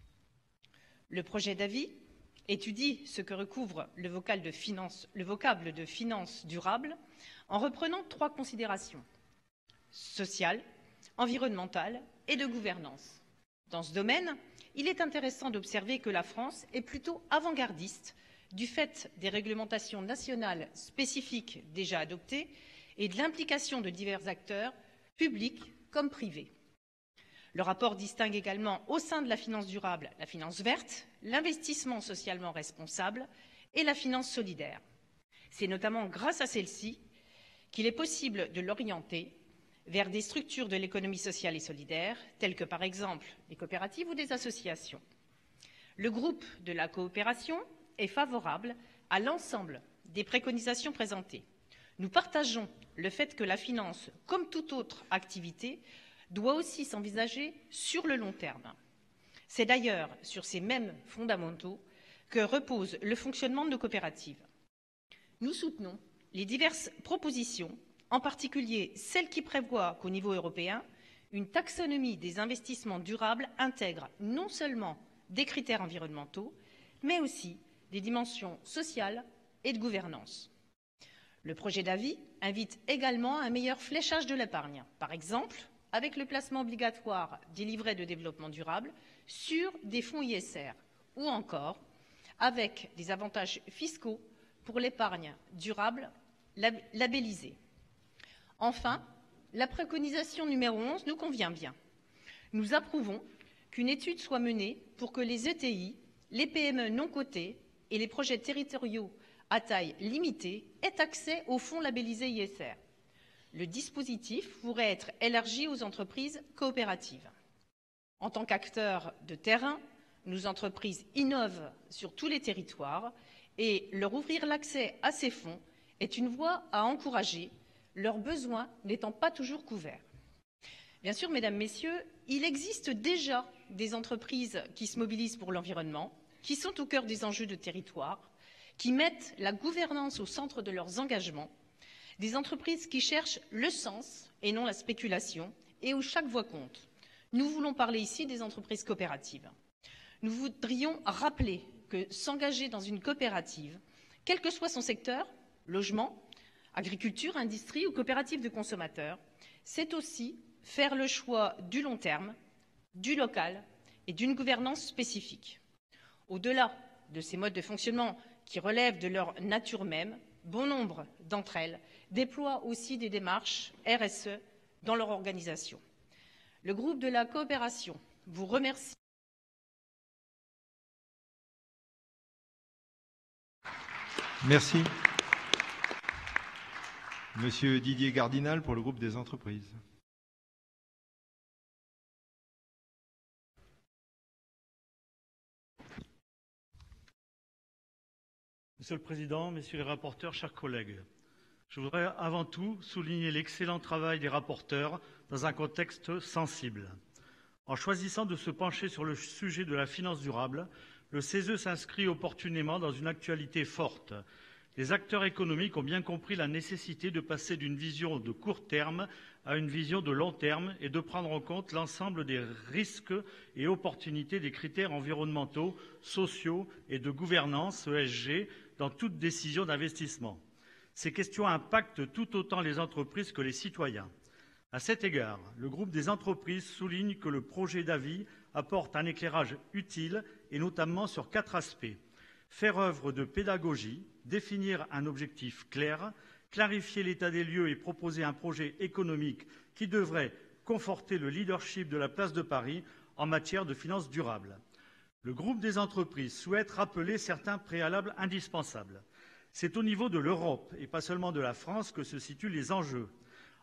[SPEAKER 8] Le projet d'avis étudie ce que recouvre le, vocal de finance, le vocable de finance durable en reprenant trois considérations: sociale, environnementale et de gouvernance. Dans ce domaine, il est intéressant d'observer que la France est plutôt avant-gardiste du fait des réglementations nationales spécifiques déjà adoptées et de l'implication de divers acteurs, publics comme privés. Le rapport distingue également au sein de la finance durable la finance verte, l'investissement socialement responsable et la finance solidaire. C'est notamment grâce à celle-ci qu'il est possible de l'orienter vers des structures de l'économie sociale et solidaire, telles que par exemple des coopératives ou des associations. Le groupe de la coopération est favorable à l'ensemble des préconisations présentées. Nous partageons le fait que la finance, comme toute autre activité, doit aussi s'envisager sur le long terme. C'est d'ailleurs sur ces mêmes fondamentaux que repose le fonctionnement de nos coopératives. Nous soutenons les diverses propositions, en particulier celles qui prévoient qu'au niveau européen, une taxonomie des investissements durables intègre non seulement des critères environnementaux, mais aussi des dimensions sociales et de gouvernance. Le projet d'avis invite également à un meilleur fléchage de l'épargne, par exemple avec le placement obligatoire des livrets de développement durable sur des fonds I S R, ou encore avec des avantages fiscaux pour l'épargne durable lab labellisée. Enfin, la préconisation numéro onze nous convient bien. Nous approuvons qu'une étude soit menée pour que les E T I, les P M E non cotées et les projets territoriaux à taille limitée aient accès aux fonds labellisés I S R. Le dispositif pourrait être élargi aux entreprises coopératives. En tant qu'acteurs de terrain, nos entreprises innovent sur tous les territoires et leur ouvrir l'accès à ces fonds est une voie à encourager, leurs besoins n'étant pas toujours couverts. Bien sûr, mesdames, messieurs, il existe déjà des entreprises qui se mobilisent pour l'environnement, qui sont au cœur des enjeux de territoire, qui mettent la gouvernance au centre de leurs engagements, des entreprises qui cherchent le sens et non la spéculation et où chaque voix compte. Nous voulons parler ici des entreprises coopératives. Nous voudrions rappeler que s'engager dans une coopérative, quel que soit son secteur, logement, agriculture, industrie ou coopérative de consommateurs, c'est aussi faire le choix du long terme, du local et d'une gouvernance spécifique. Au-delà de ces modes de fonctionnement qui relèvent de leur nature même, bon nombre d'entre elles déploient aussi des démarches R S E dans leur organisation. Le groupe de la coopération vous remercie.
[SPEAKER 1] Merci. Monsieur Didier Gardinal pour le groupe des entreprises.
[SPEAKER 23] Monsieur le Président, Messieurs les rapporteurs, chers collègues, je voudrais avant tout souligner l'excellent travail des rapporteurs dans un contexte sensible. En choisissant de se pencher sur le sujet de la finance durable, le C E S E s'inscrit opportunément dans une actualité forte. Les acteurs économiques ont bien compris la nécessité de passer d'une vision de court terme à une vision de long terme et de prendre en compte l'ensemble des risques et opportunités des critères environnementaux, sociaux et de gouvernance E S G dans toute décision d'investissement. Ces questions impactent tout autant les entreprises que les citoyens. À cet égard, le groupe des entreprises souligne que le projet d'avis apporte un éclairage utile et notamment sur quatre aspects. Faire œuvre de pédagogie, définir un objectif clair, clarifier l'état des lieux et proposer un projet économique qui devrait conforter le leadership de la place de Paris en matière de finances durables. Le groupe des entreprises souhaite rappeler certains préalables indispensables. C'est au niveau de l'Europe et pas seulement de la France que se situent les enjeux.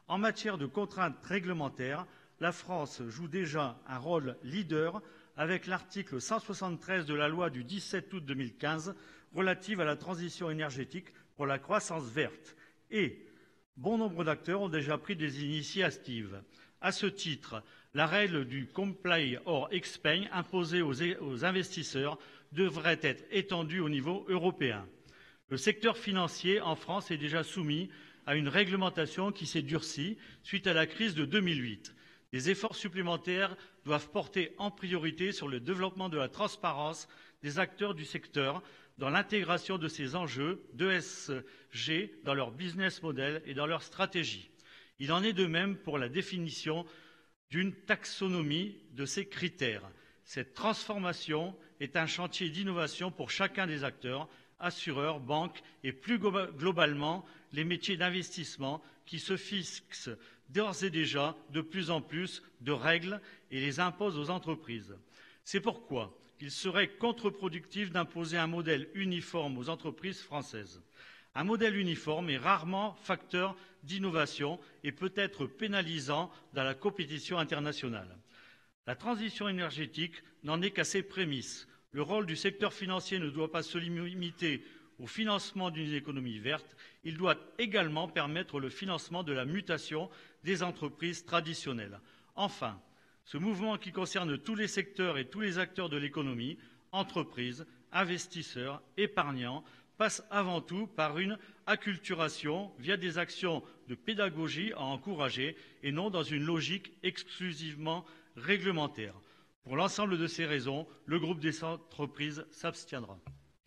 [SPEAKER 23] En matière de contraintes réglementaires, la France joue déjà un rôle leader avec l'article cent soixante-treize de la loi du dix-sept août deux mille quinze relative à la transition énergétique pour la croissance verte. Et bon nombre d'acteurs ont déjà pris des initiatives. À ce titre, la règle du comply or expand imposée aux, aux investisseurs devrait être étendue au niveau européen. Le secteur financier en France est déjà soumis à une réglementation qui s'est durcie suite à la crise de deux mille huit. Des efforts supplémentaires doivent porter en priorité sur le développement de la transparence des acteurs du secteur dans l'intégration de ces enjeux d'E S G dans leur business model et dans leur stratégie. Il en est de même pour la définition d'une taxonomie de ces critères. Cette transformation est un chantier d'innovation pour chacun des acteurs, assureurs, banques et plus globalement les métiers d'investissement qui se fixent d'ores et déjà de plus en plus de règles et les imposent aux entreprises. C'est pourquoi il serait contre-productif d'imposer un modèle uniforme aux entreprises françaises. Un modèle uniforme est rarement facteur d'innovation et peut être pénalisant dans la compétition internationale. La transition énergétique n'en est qu'à ses prémices. Le rôle du secteur financier ne doit pas se limiter au financement d'une économie verte, il doit également permettre le financement de la mutation des entreprises traditionnelles. Enfin, ce mouvement qui concerne tous les secteurs et tous les acteurs de l'économie, entreprises, investisseurs, épargnants, passe avant tout par une acculturation via des actions de pédagogie à encourager et non dans une logique exclusivement réglementaire. Pour l'ensemble de ces raisons, le groupe des entreprises s'abstiendra.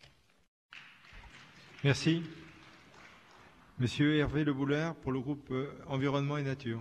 [SPEAKER 1] Merci. Monsieur Hervé Le Boulard pour le groupe euh, Environnement et Nature.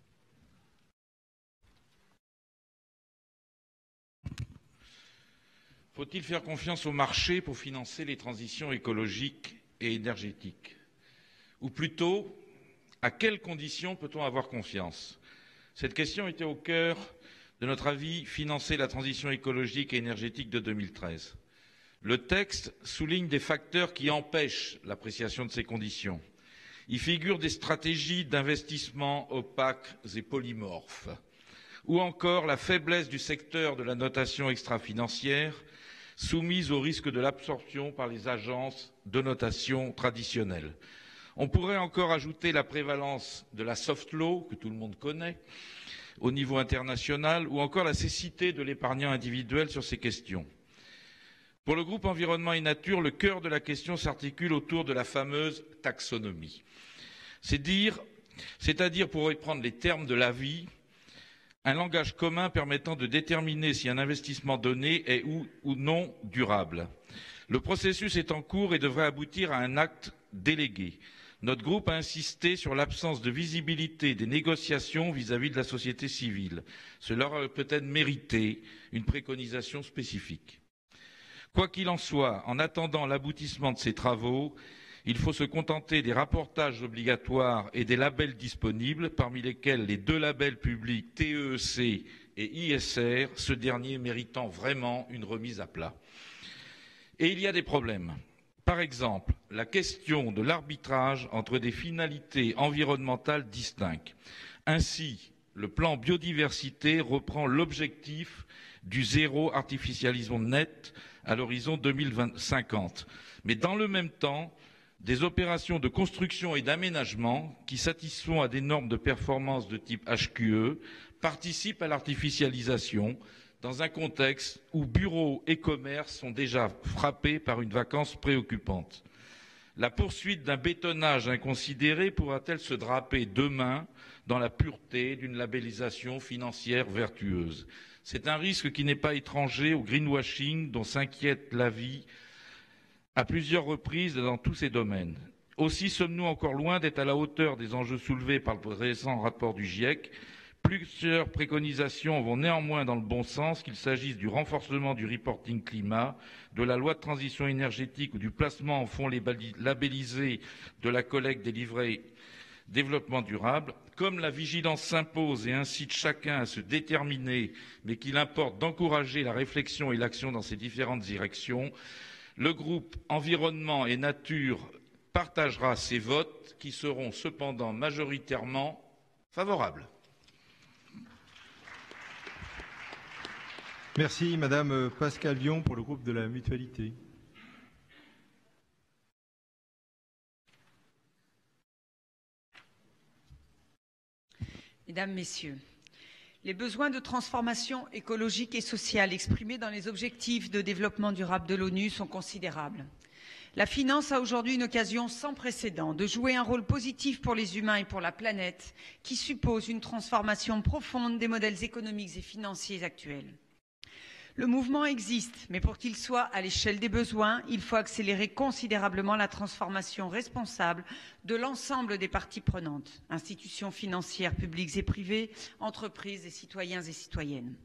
[SPEAKER 9] Faut-il faire confiance au marché pour financer les transitions écologiques et énergétiques? Ou plutôt, à quelles conditions peut-on avoir confiance? Cette question était au cœur de notre avis Financer la transition écologique et énergétique de deux mille treize. Le texte souligne des facteurs qui empêchent l'appréciation de ces conditions. Y figurent des stratégies d'investissement opaques et polymorphes, ou encore la faiblesse du secteur de la notation extra-financière, soumise au risque de l'absorption par les agences de notation traditionnelles. On pourrait encore ajouter la prévalence de la soft law, que tout le monde connaît, au niveau international, ou encore la cécité de l'épargnant individuel sur ces questions. Pour le groupe Environnement et Nature, le cœur de la question s'articule autour de la fameuse taxonomie. C'est dire, c'est-à-dire, pour reprendre les termes de l'avis, un langage commun permettant de déterminer si un investissement donné est ou, ou non durable. Le processus est en cours et devrait aboutir à un acte délégué. Notre groupe a insisté sur l'absence de visibilité des négociations vis-à-vis de la société civile. Cela aurait peut-être mérité une préconisation spécifique. Quoi qu'il en soit, en attendant l'aboutissement de ces travaux, il faut se contenter des rapportages obligatoires et des labels disponibles, parmi lesquels les deux labels publics T E E C et I S R, ce dernier méritant vraiment une remise à plat. Et il y a des problèmes. Par exemple, la question de l'arbitrage entre des finalités environnementales distinctes. Ainsi, le plan biodiversité reprend l'objectif du zéro artificialisation net à l'horizon deux mille cinquante. Mais dans le même temps, des opérations de construction et d'aménagement qui satisfont à des normes de performance de type H Q E participent à l'artificialisation dans un contexte où bureaux et commerces sont déjà frappés par une vacance préoccupante. La poursuite d'un bétonnage inconsidéré pourra-t-elle se draper demain dans la pureté d'une labellisation financière vertueuse? C'est un risque qui n'est pas étranger au greenwashing dont s'inquiète l'avis à plusieurs reprises dans tous ces domaines. Aussi sommes-nous encore loin d'être à la hauteur des enjeux soulevés par le récent rapport du GIEC. Plusieurs préconisations vont néanmoins dans le bon sens, qu'il s'agisse du renforcement du reporting climat, de la loi de transition énergétique ou du placement en fonds labellisés de la collecte des livrets développement durable. Comme la vigilance s'impose et incite chacun à se déterminer, mais qu'il importe d'encourager la réflexion et l'action dans ces différentes directions, le groupe Environnement et Nature partagera ces votes qui seront cependant majoritairement Favorable.
[SPEAKER 1] Merci, Madame Pascale Vion, pour le groupe de la Mutualité.
[SPEAKER 10] Mesdames, Messieurs, les besoins de transformation écologique et sociale exprimés dans les objectifs de développement durable de l'ONU sont considérables. La finance a aujourd'hui une occasion sans précédent de jouer un rôle positif pour les humains et pour la planète, qui suppose une transformation profonde des modèles économiques et financiers actuels. Le mouvement existe, mais pour qu'il soit à l'échelle des besoins, il faut accélérer considérablement la transformation responsable de l'ensemble des parties prenantes, institutions financières publiques et privées, entreprises et citoyens et citoyennes.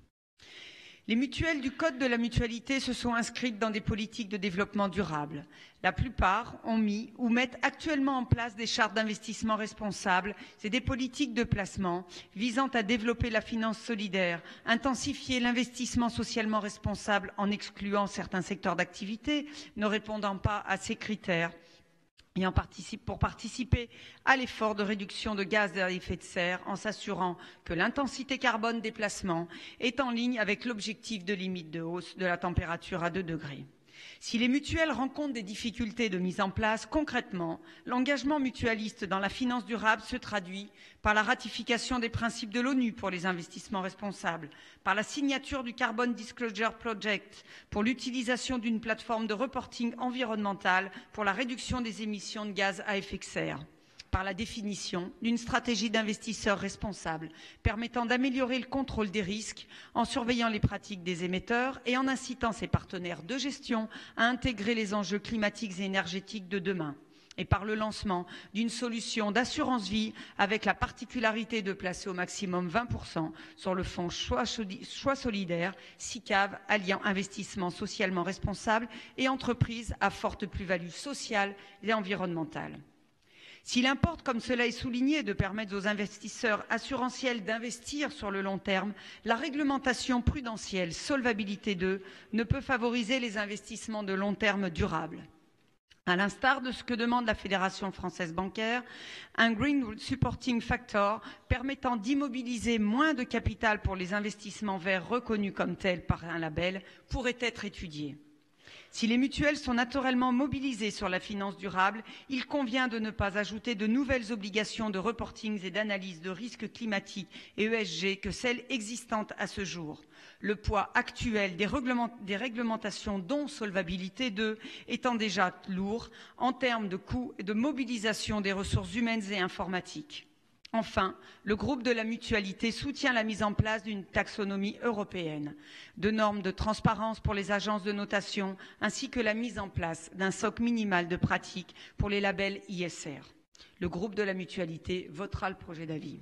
[SPEAKER 10] Les mutuelles du Code de la mutualité se sont inscrites dans des politiques de développement durable. La plupart ont mis ou mettent actuellement en place des chartes d'investissement responsables et des politiques de placement visant à développer la finance solidaire, intensifier l'investissement socialement responsable en excluant certains secteurs d'activité ne répondant pas à ces critères, et en participe, pour participer à l'effort de réduction de gaz à effet de serre en s'assurant que l'intensité carbone des placements est en ligne avec l'objectif de limite de hausse de la température à deux degrés. Si les mutuelles rencontrent des difficultés de mise en place, concrètement, l'engagement mutualiste dans la finance durable se traduit par la ratification des principes de l'ONU pour les investissements responsables, par la signature du Carbon Disclosure Project pour l'utilisation d'une plateforme de reporting environnemental pour la réduction des émissions de gaz à effet de serre, par la définition d'une stratégie d'investisseurs responsables permettant d'améliorer le contrôle des risques en surveillant les pratiques des émetteurs et en incitant ses partenaires de gestion à intégrer les enjeux climatiques et énergétiques de demain, et par le lancement d'une solution d'assurance vie avec la particularité de placer au maximum vingt pour cent sur le fonds Choix, Choix solidaire, S I C A V, alliant investissement socialement responsable et entreprises à forte plus-value sociale et environnementale. S'il importe, comme cela est souligné, de permettre aux investisseurs assurantiels d'investir sur le long terme, la réglementation prudentielle Solvabilité deux ne peut favoriser les investissements de long terme durables. À l'instar de ce que demande la Fédération française bancaire, un Green Supporting Factor permettant d'immobiliser moins de capital pour les investissements verts reconnus comme tels par un label pourrait être étudié. Si les mutuelles sont naturellement mobilisées sur la finance durable, il convient de ne pas ajouter de nouvelles obligations de reporting et d'analyse de risques climatiques et E S G que celles existantes à ce jour. Le poids actuel des, réglement, des réglementations dont Solvabilité deux étant déjà lourd en termes de coûts et de mobilisation des ressources humaines et informatiques. Enfin, le groupe de la mutualité soutient la mise en place d'une taxonomie européenne, de normes de transparence pour les agences de notation, ainsi que la mise en place d'un socle minimal de pratiques pour les labels I S R. Le groupe de la mutualité votera le projet d'avis.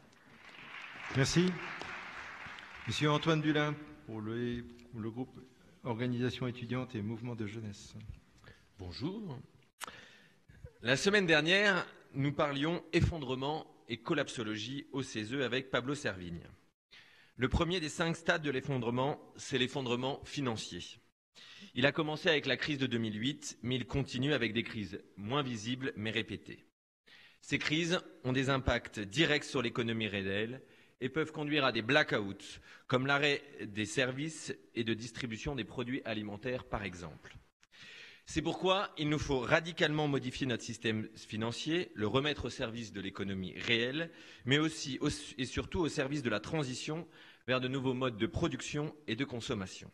[SPEAKER 1] Merci. Monsieur Antoine Dulin, pour le, pour le groupe Organisation étudiante et Mouvement de jeunesse.
[SPEAKER 11] Bonjour. La semaine dernière, nous parlions effondrement et collapsologie au C E S E avec Pablo Servigne. Le premier des cinq stades de l'effondrement, c'est l'effondrement financier. Il a commencé avec la crise de deux mille huit, mais il continue avec des crises moins visibles mais répétées. Ces crises ont des impacts directs sur l'économie réelle et peuvent conduire à des blackouts, comme l'arrêt des services et de distribution des produits alimentaires par exemple. C'est pourquoi il nous faut radicalement modifier notre système financier, le remettre au service de l'économie réelle, mais aussi et surtout au service de la transition vers de nouveaux modes de production et de consommation.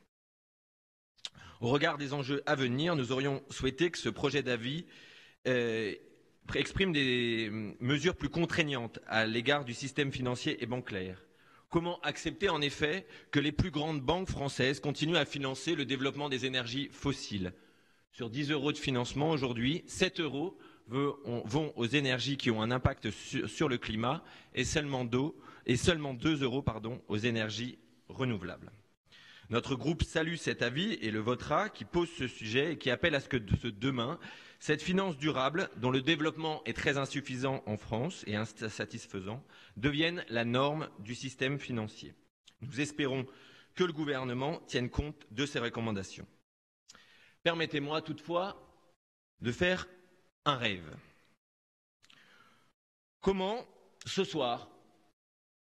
[SPEAKER 11] Au regard des enjeux à venir, nous aurions souhaité que ce projet d'avis euh, exprime des mesures plus contraignantes à l'égard du système financier et bancaire. Comment accepter en effet que les plus grandes banques françaises continuent à financer le développement des énergies fossiles ? Sur dix euros de financement aujourd'hui, sept euros vont aux énergies qui ont un impact sur, sur le climat et seulement, et seulement deux euros pardon, aux énergies renouvelables. Notre groupe salue cet avis et le votera qui pose ce sujet et qui appelle à ce que de demain, cette finance durable, dont le développement est très insuffisant en France et insatisfaisant, devienne la norme du système financier. Nous espérons que le gouvernement tienne compte de ces recommandations. Permettez-moi toutefois de faire un rêve. Comment, ce soir,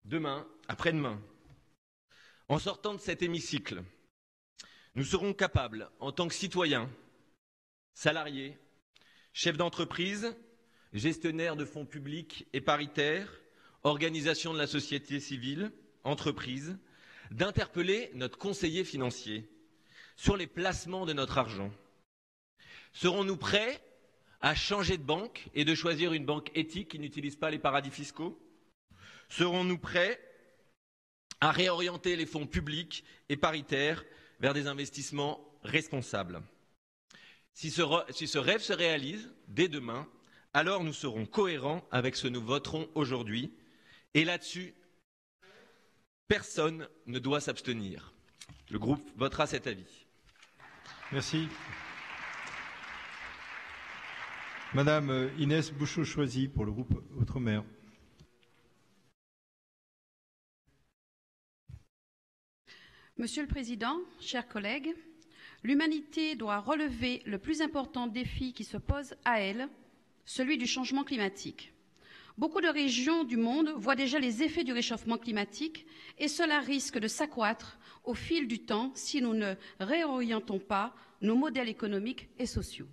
[SPEAKER 11] demain, après-demain, en sortant de cet hémicycle, nous serons capables, en tant que citoyens, salariés, chefs d'entreprise, gestionnaires de fonds publics et paritaires, organisations de la société civile, entreprises, d'interpeller notre conseiller financier sur les placements de notre argent. Serons-nous prêts à changer de banque et de choisir une banque éthique qui n'utilise pas les paradis fiscaux? Serons-nous prêts à réorienter les fonds publics et paritaires vers des investissements responsables? Si ce, si ce rêve se réalise dès demain, alors nous serons cohérents avec ce que nous voterons aujourd'hui. Et là-dessus, personne ne doit s'abstenir. Le groupe votera cet avis.
[SPEAKER 1] Merci. Madame Inès Bouchot-Choisy pour le groupe Outre-mer.
[SPEAKER 4] Monsieur le Président, chers collègues, l'humanité doit relever le plus important défi qui se pose à elle, celui du changement climatique. Beaucoup de régions du monde voient déjà les effets du réchauffement climatique et cela risque de s'accroître au fil du temps si nous ne réorientons pas nos modèles économiques et sociaux.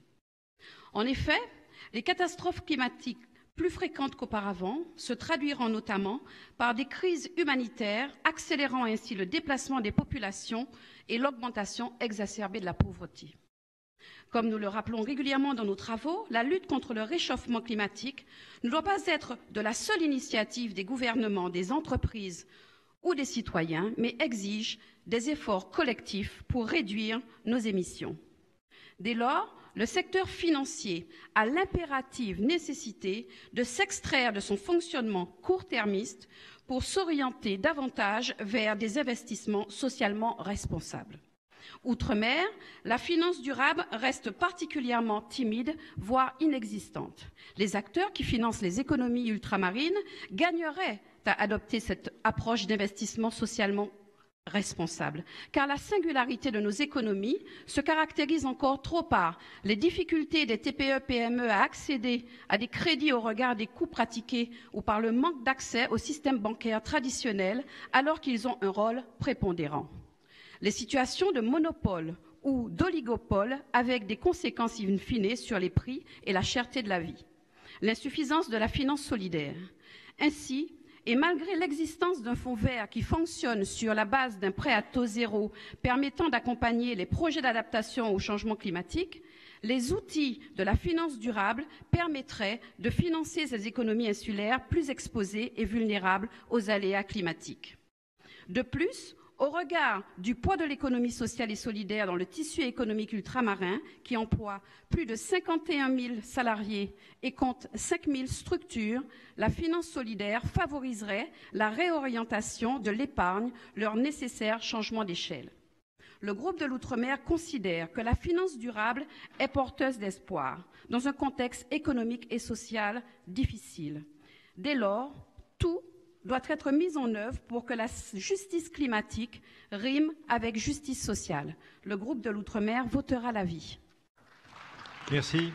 [SPEAKER 4] En effet, les catastrophes climatiques plus fréquentes qu'auparavant se traduiront notamment par des crises humanitaires, accélérant ainsi le déplacement des populations et l'augmentation exacerbée de la pauvreté. Comme nous le rappelons régulièrement dans nos travaux, la lutte contre le réchauffement climatique ne doit pas être de la seule initiative des gouvernements, des entreprises ou des citoyens, mais exige des efforts collectifs pour réduire nos émissions. Dès lors, le secteur financier a l'impérative nécessité de s'extraire de son fonctionnement court-termiste pour s'orienter davantage vers des investissements socialement responsables. Outre-mer, la finance durable reste particulièrement timide, voire inexistante. Les acteurs qui financent les économies ultramarines gagneraient à adopter cette approche d'investissement socialement responsable, car la singularité de nos économies se caractérise encore trop par les difficultés des T P E P M E à accéder à des crédits au regard des coûts pratiqués ou par le manque d'accès au système bancaire traditionnel alors qu'ils ont un rôle prépondérant. Les situations de monopole ou d'oligopole avec des conséquences in fine sur les prix et la cherté de la vie. L'insuffisance de la finance solidaire. Ainsi, et malgré l'existence d'un fonds vert qui fonctionne sur la base d'un prêt à taux zéro permettant d'accompagner les projets d'adaptation au changement climatique, les outils de la finance durable permettraient de financer ces économies insulaires plus exposées et vulnérables aux aléas climatiques. De plus, au regard du poids de l'économie sociale et solidaire dans le tissu économique ultramarin, qui emploie plus de cinquante et un mille salariés et compte cinq mille structures, la finance solidaire favoriserait la réorientation de l'épargne, leur nécessaire changement d'échelle. Le groupe de l'Outre-mer considère que la finance durable est porteuse d'espoir dans un contexte économique et social difficile. Dès lors, tout doit être mise en œuvre pour que la justice climatique rime avec justice sociale. Le groupe de l'Outre-mer votera l'avis.
[SPEAKER 1] Merci.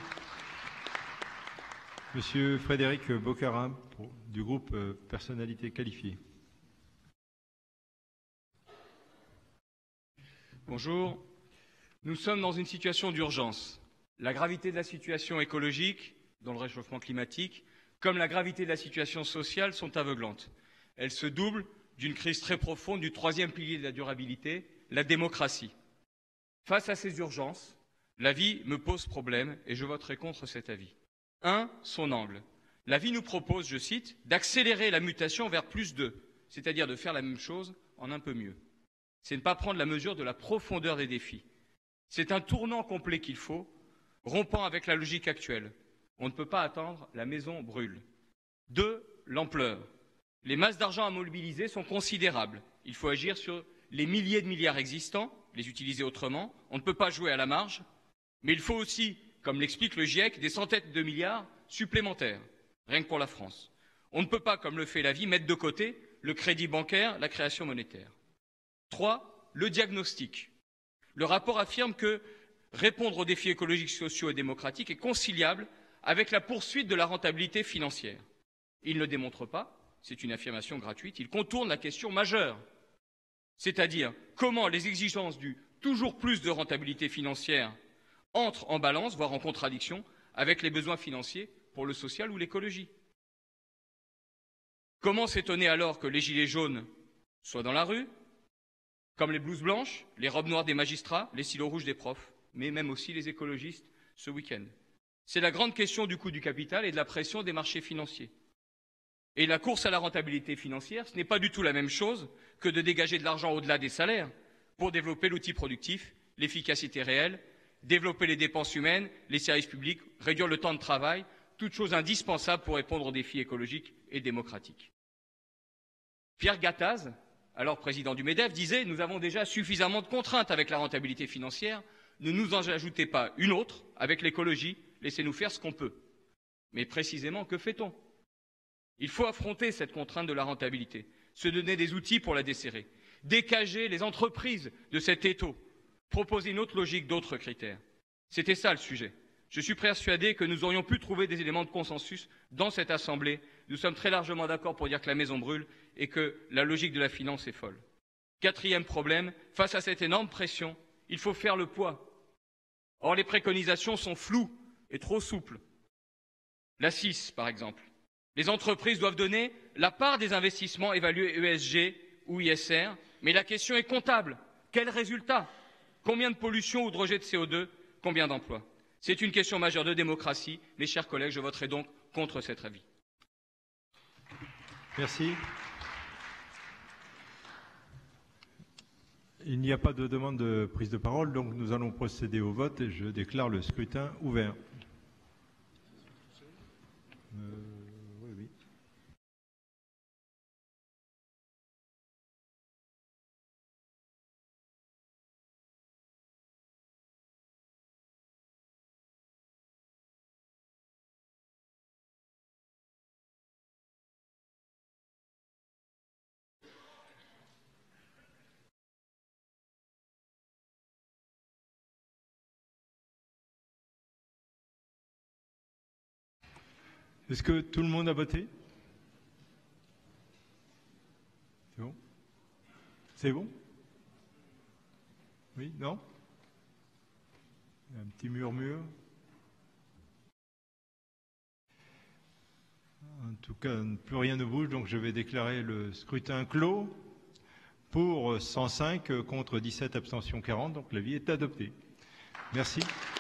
[SPEAKER 1] Monsieur Frédéric Boccarin, du groupe euh, Personnalité qualifiée.
[SPEAKER 12] Bonjour. Nous sommes dans une situation d'urgence. La gravité de la situation écologique, dans le réchauffement climatique, comme la gravité de la situation sociale, sont aveuglantes. Elles se doublent d'une crise très profonde du troisième pilier de la durabilité, la démocratie. Face à ces urgences, l'avis me pose problème et je voterai contre cet avis. Un, son angle. L'avis nous propose, je cite, d'accélérer la mutation vers plus deux, c'est-à-dire de faire la même chose en un peu mieux. C'est ne pas prendre la mesure de la profondeur des défis. C'est un tournant complet qu'il faut, rompant avec la logique actuelle. On ne peut pas attendre, la maison brûle. Deux, l'ampleur. Les masses d'argent à mobiliser sont considérables. Il faut agir sur les milliers de milliards existants, les utiliser autrement. On ne peut pas jouer à la marge, mais il faut aussi, comme l'explique le GIEC, des centaines de milliards supplémentaires, rien que pour la France. On ne peut pas, comme le fait la vie, mettre de côté le crédit bancaire, la création monétaire. Trois, le diagnostic. Le rapport affirme que répondre aux défis écologiques, sociaux et démocratiques est conciliable avec la poursuite de la rentabilité financière. Il ne démontre pas c'est une affirmation gratuite, il contourne la question majeure, c'est-à-dire comment les exigences du toujours plus de rentabilité financière entrent en balance, voire en contradiction, avec les besoins financiers pour le social ou l'écologie. Comment s'étonner alors que les gilets jaunes soient dans la rue, comme les blouses blanches, les robes noires des magistrats, les silos rouges des profs, mais même aussi les écologistes ce week-end? C'est la grande question du coût du capital et de la pression des marchés financiers. Et la course à la rentabilité financière, ce n'est pas du tout la même chose que de dégager de l'argent au-delà des salaires pour développer l'outil productif, l'efficacité réelle, développer les dépenses humaines, les services publics, réduire le temps de travail, toutes choses indispensables pour répondre aux défis écologiques et démocratiques. Pierre Gattaz, alors président du MEDEF, disait « Nous avons déjà suffisamment de contraintes avec la rentabilité financière, ne nous en ajoutez pas une autre avec l'écologie, laissez-nous faire ce qu'on peut. » Mais précisément, que fait-on? Il faut affronter cette contrainte de la rentabilité, se donner des outils pour la desserrer, dégager les entreprises de cet étau, proposer une autre logique, d'autres critères. C'était ça le sujet. Je suis persuadé que nous aurions pu trouver des éléments de consensus dans cette Assemblée. Nous sommes très largement d'accord pour dire que la maison brûle et que la logique de la finance est folle. Quatrième problème, face à cette énorme pression, il faut faire le poids. Or, les préconisations sont floues et trop souples. La six, par exemple. Les entreprises doivent donner la part des investissements évalués E S G ou I S R, mais la question est comptable. Quel résultat? Combien de pollution ou de rejet de C O deux? Combien d'emplois? C'est une question majeure de démocratie. Mes chers collègues, je voterai donc contre cet avis.
[SPEAKER 1] Merci. Il n'y a pas de demande de prise de parole, donc nous allons procéder au vote et je déclare le scrutin ouvert. Euh, oui, oui. Est-ce que tout le monde a voté? C'est bon? C'est bon? Oui? Non? Un petit murmure. En tout cas, plus rien ne bouge, donc je vais déclarer le scrutin clos. Pour cent cinq contre dix-sept, abstention quarante, donc l'avis est adopté. Merci.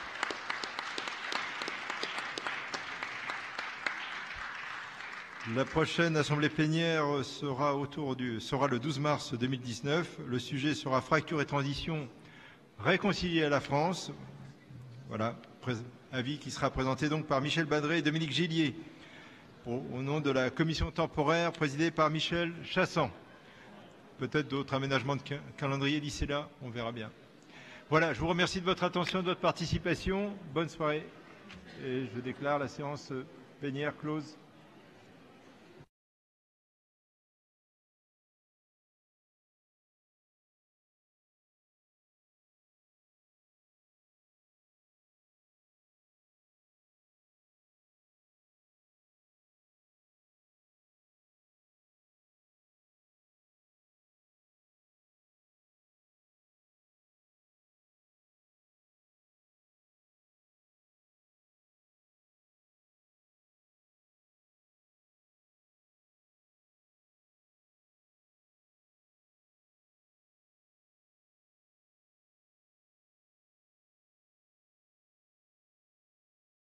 [SPEAKER 1] La prochaine assemblée plénière sera, autour du, sera le douze mars deux mille dix-neuf. Le sujet sera fracture et transition réconciliée à la France. Voilà, avis qui sera présenté donc par Michel Badré et Dominique Gillier, au, au nom de la commission temporaire présidée par Michel Chassan. Peut-être d'autres aménagements de calendrier d'ici là, on verra bien. Voilà, je vous remercie de votre attention, de votre participation. Bonne soirée et je déclare la séance plénière close.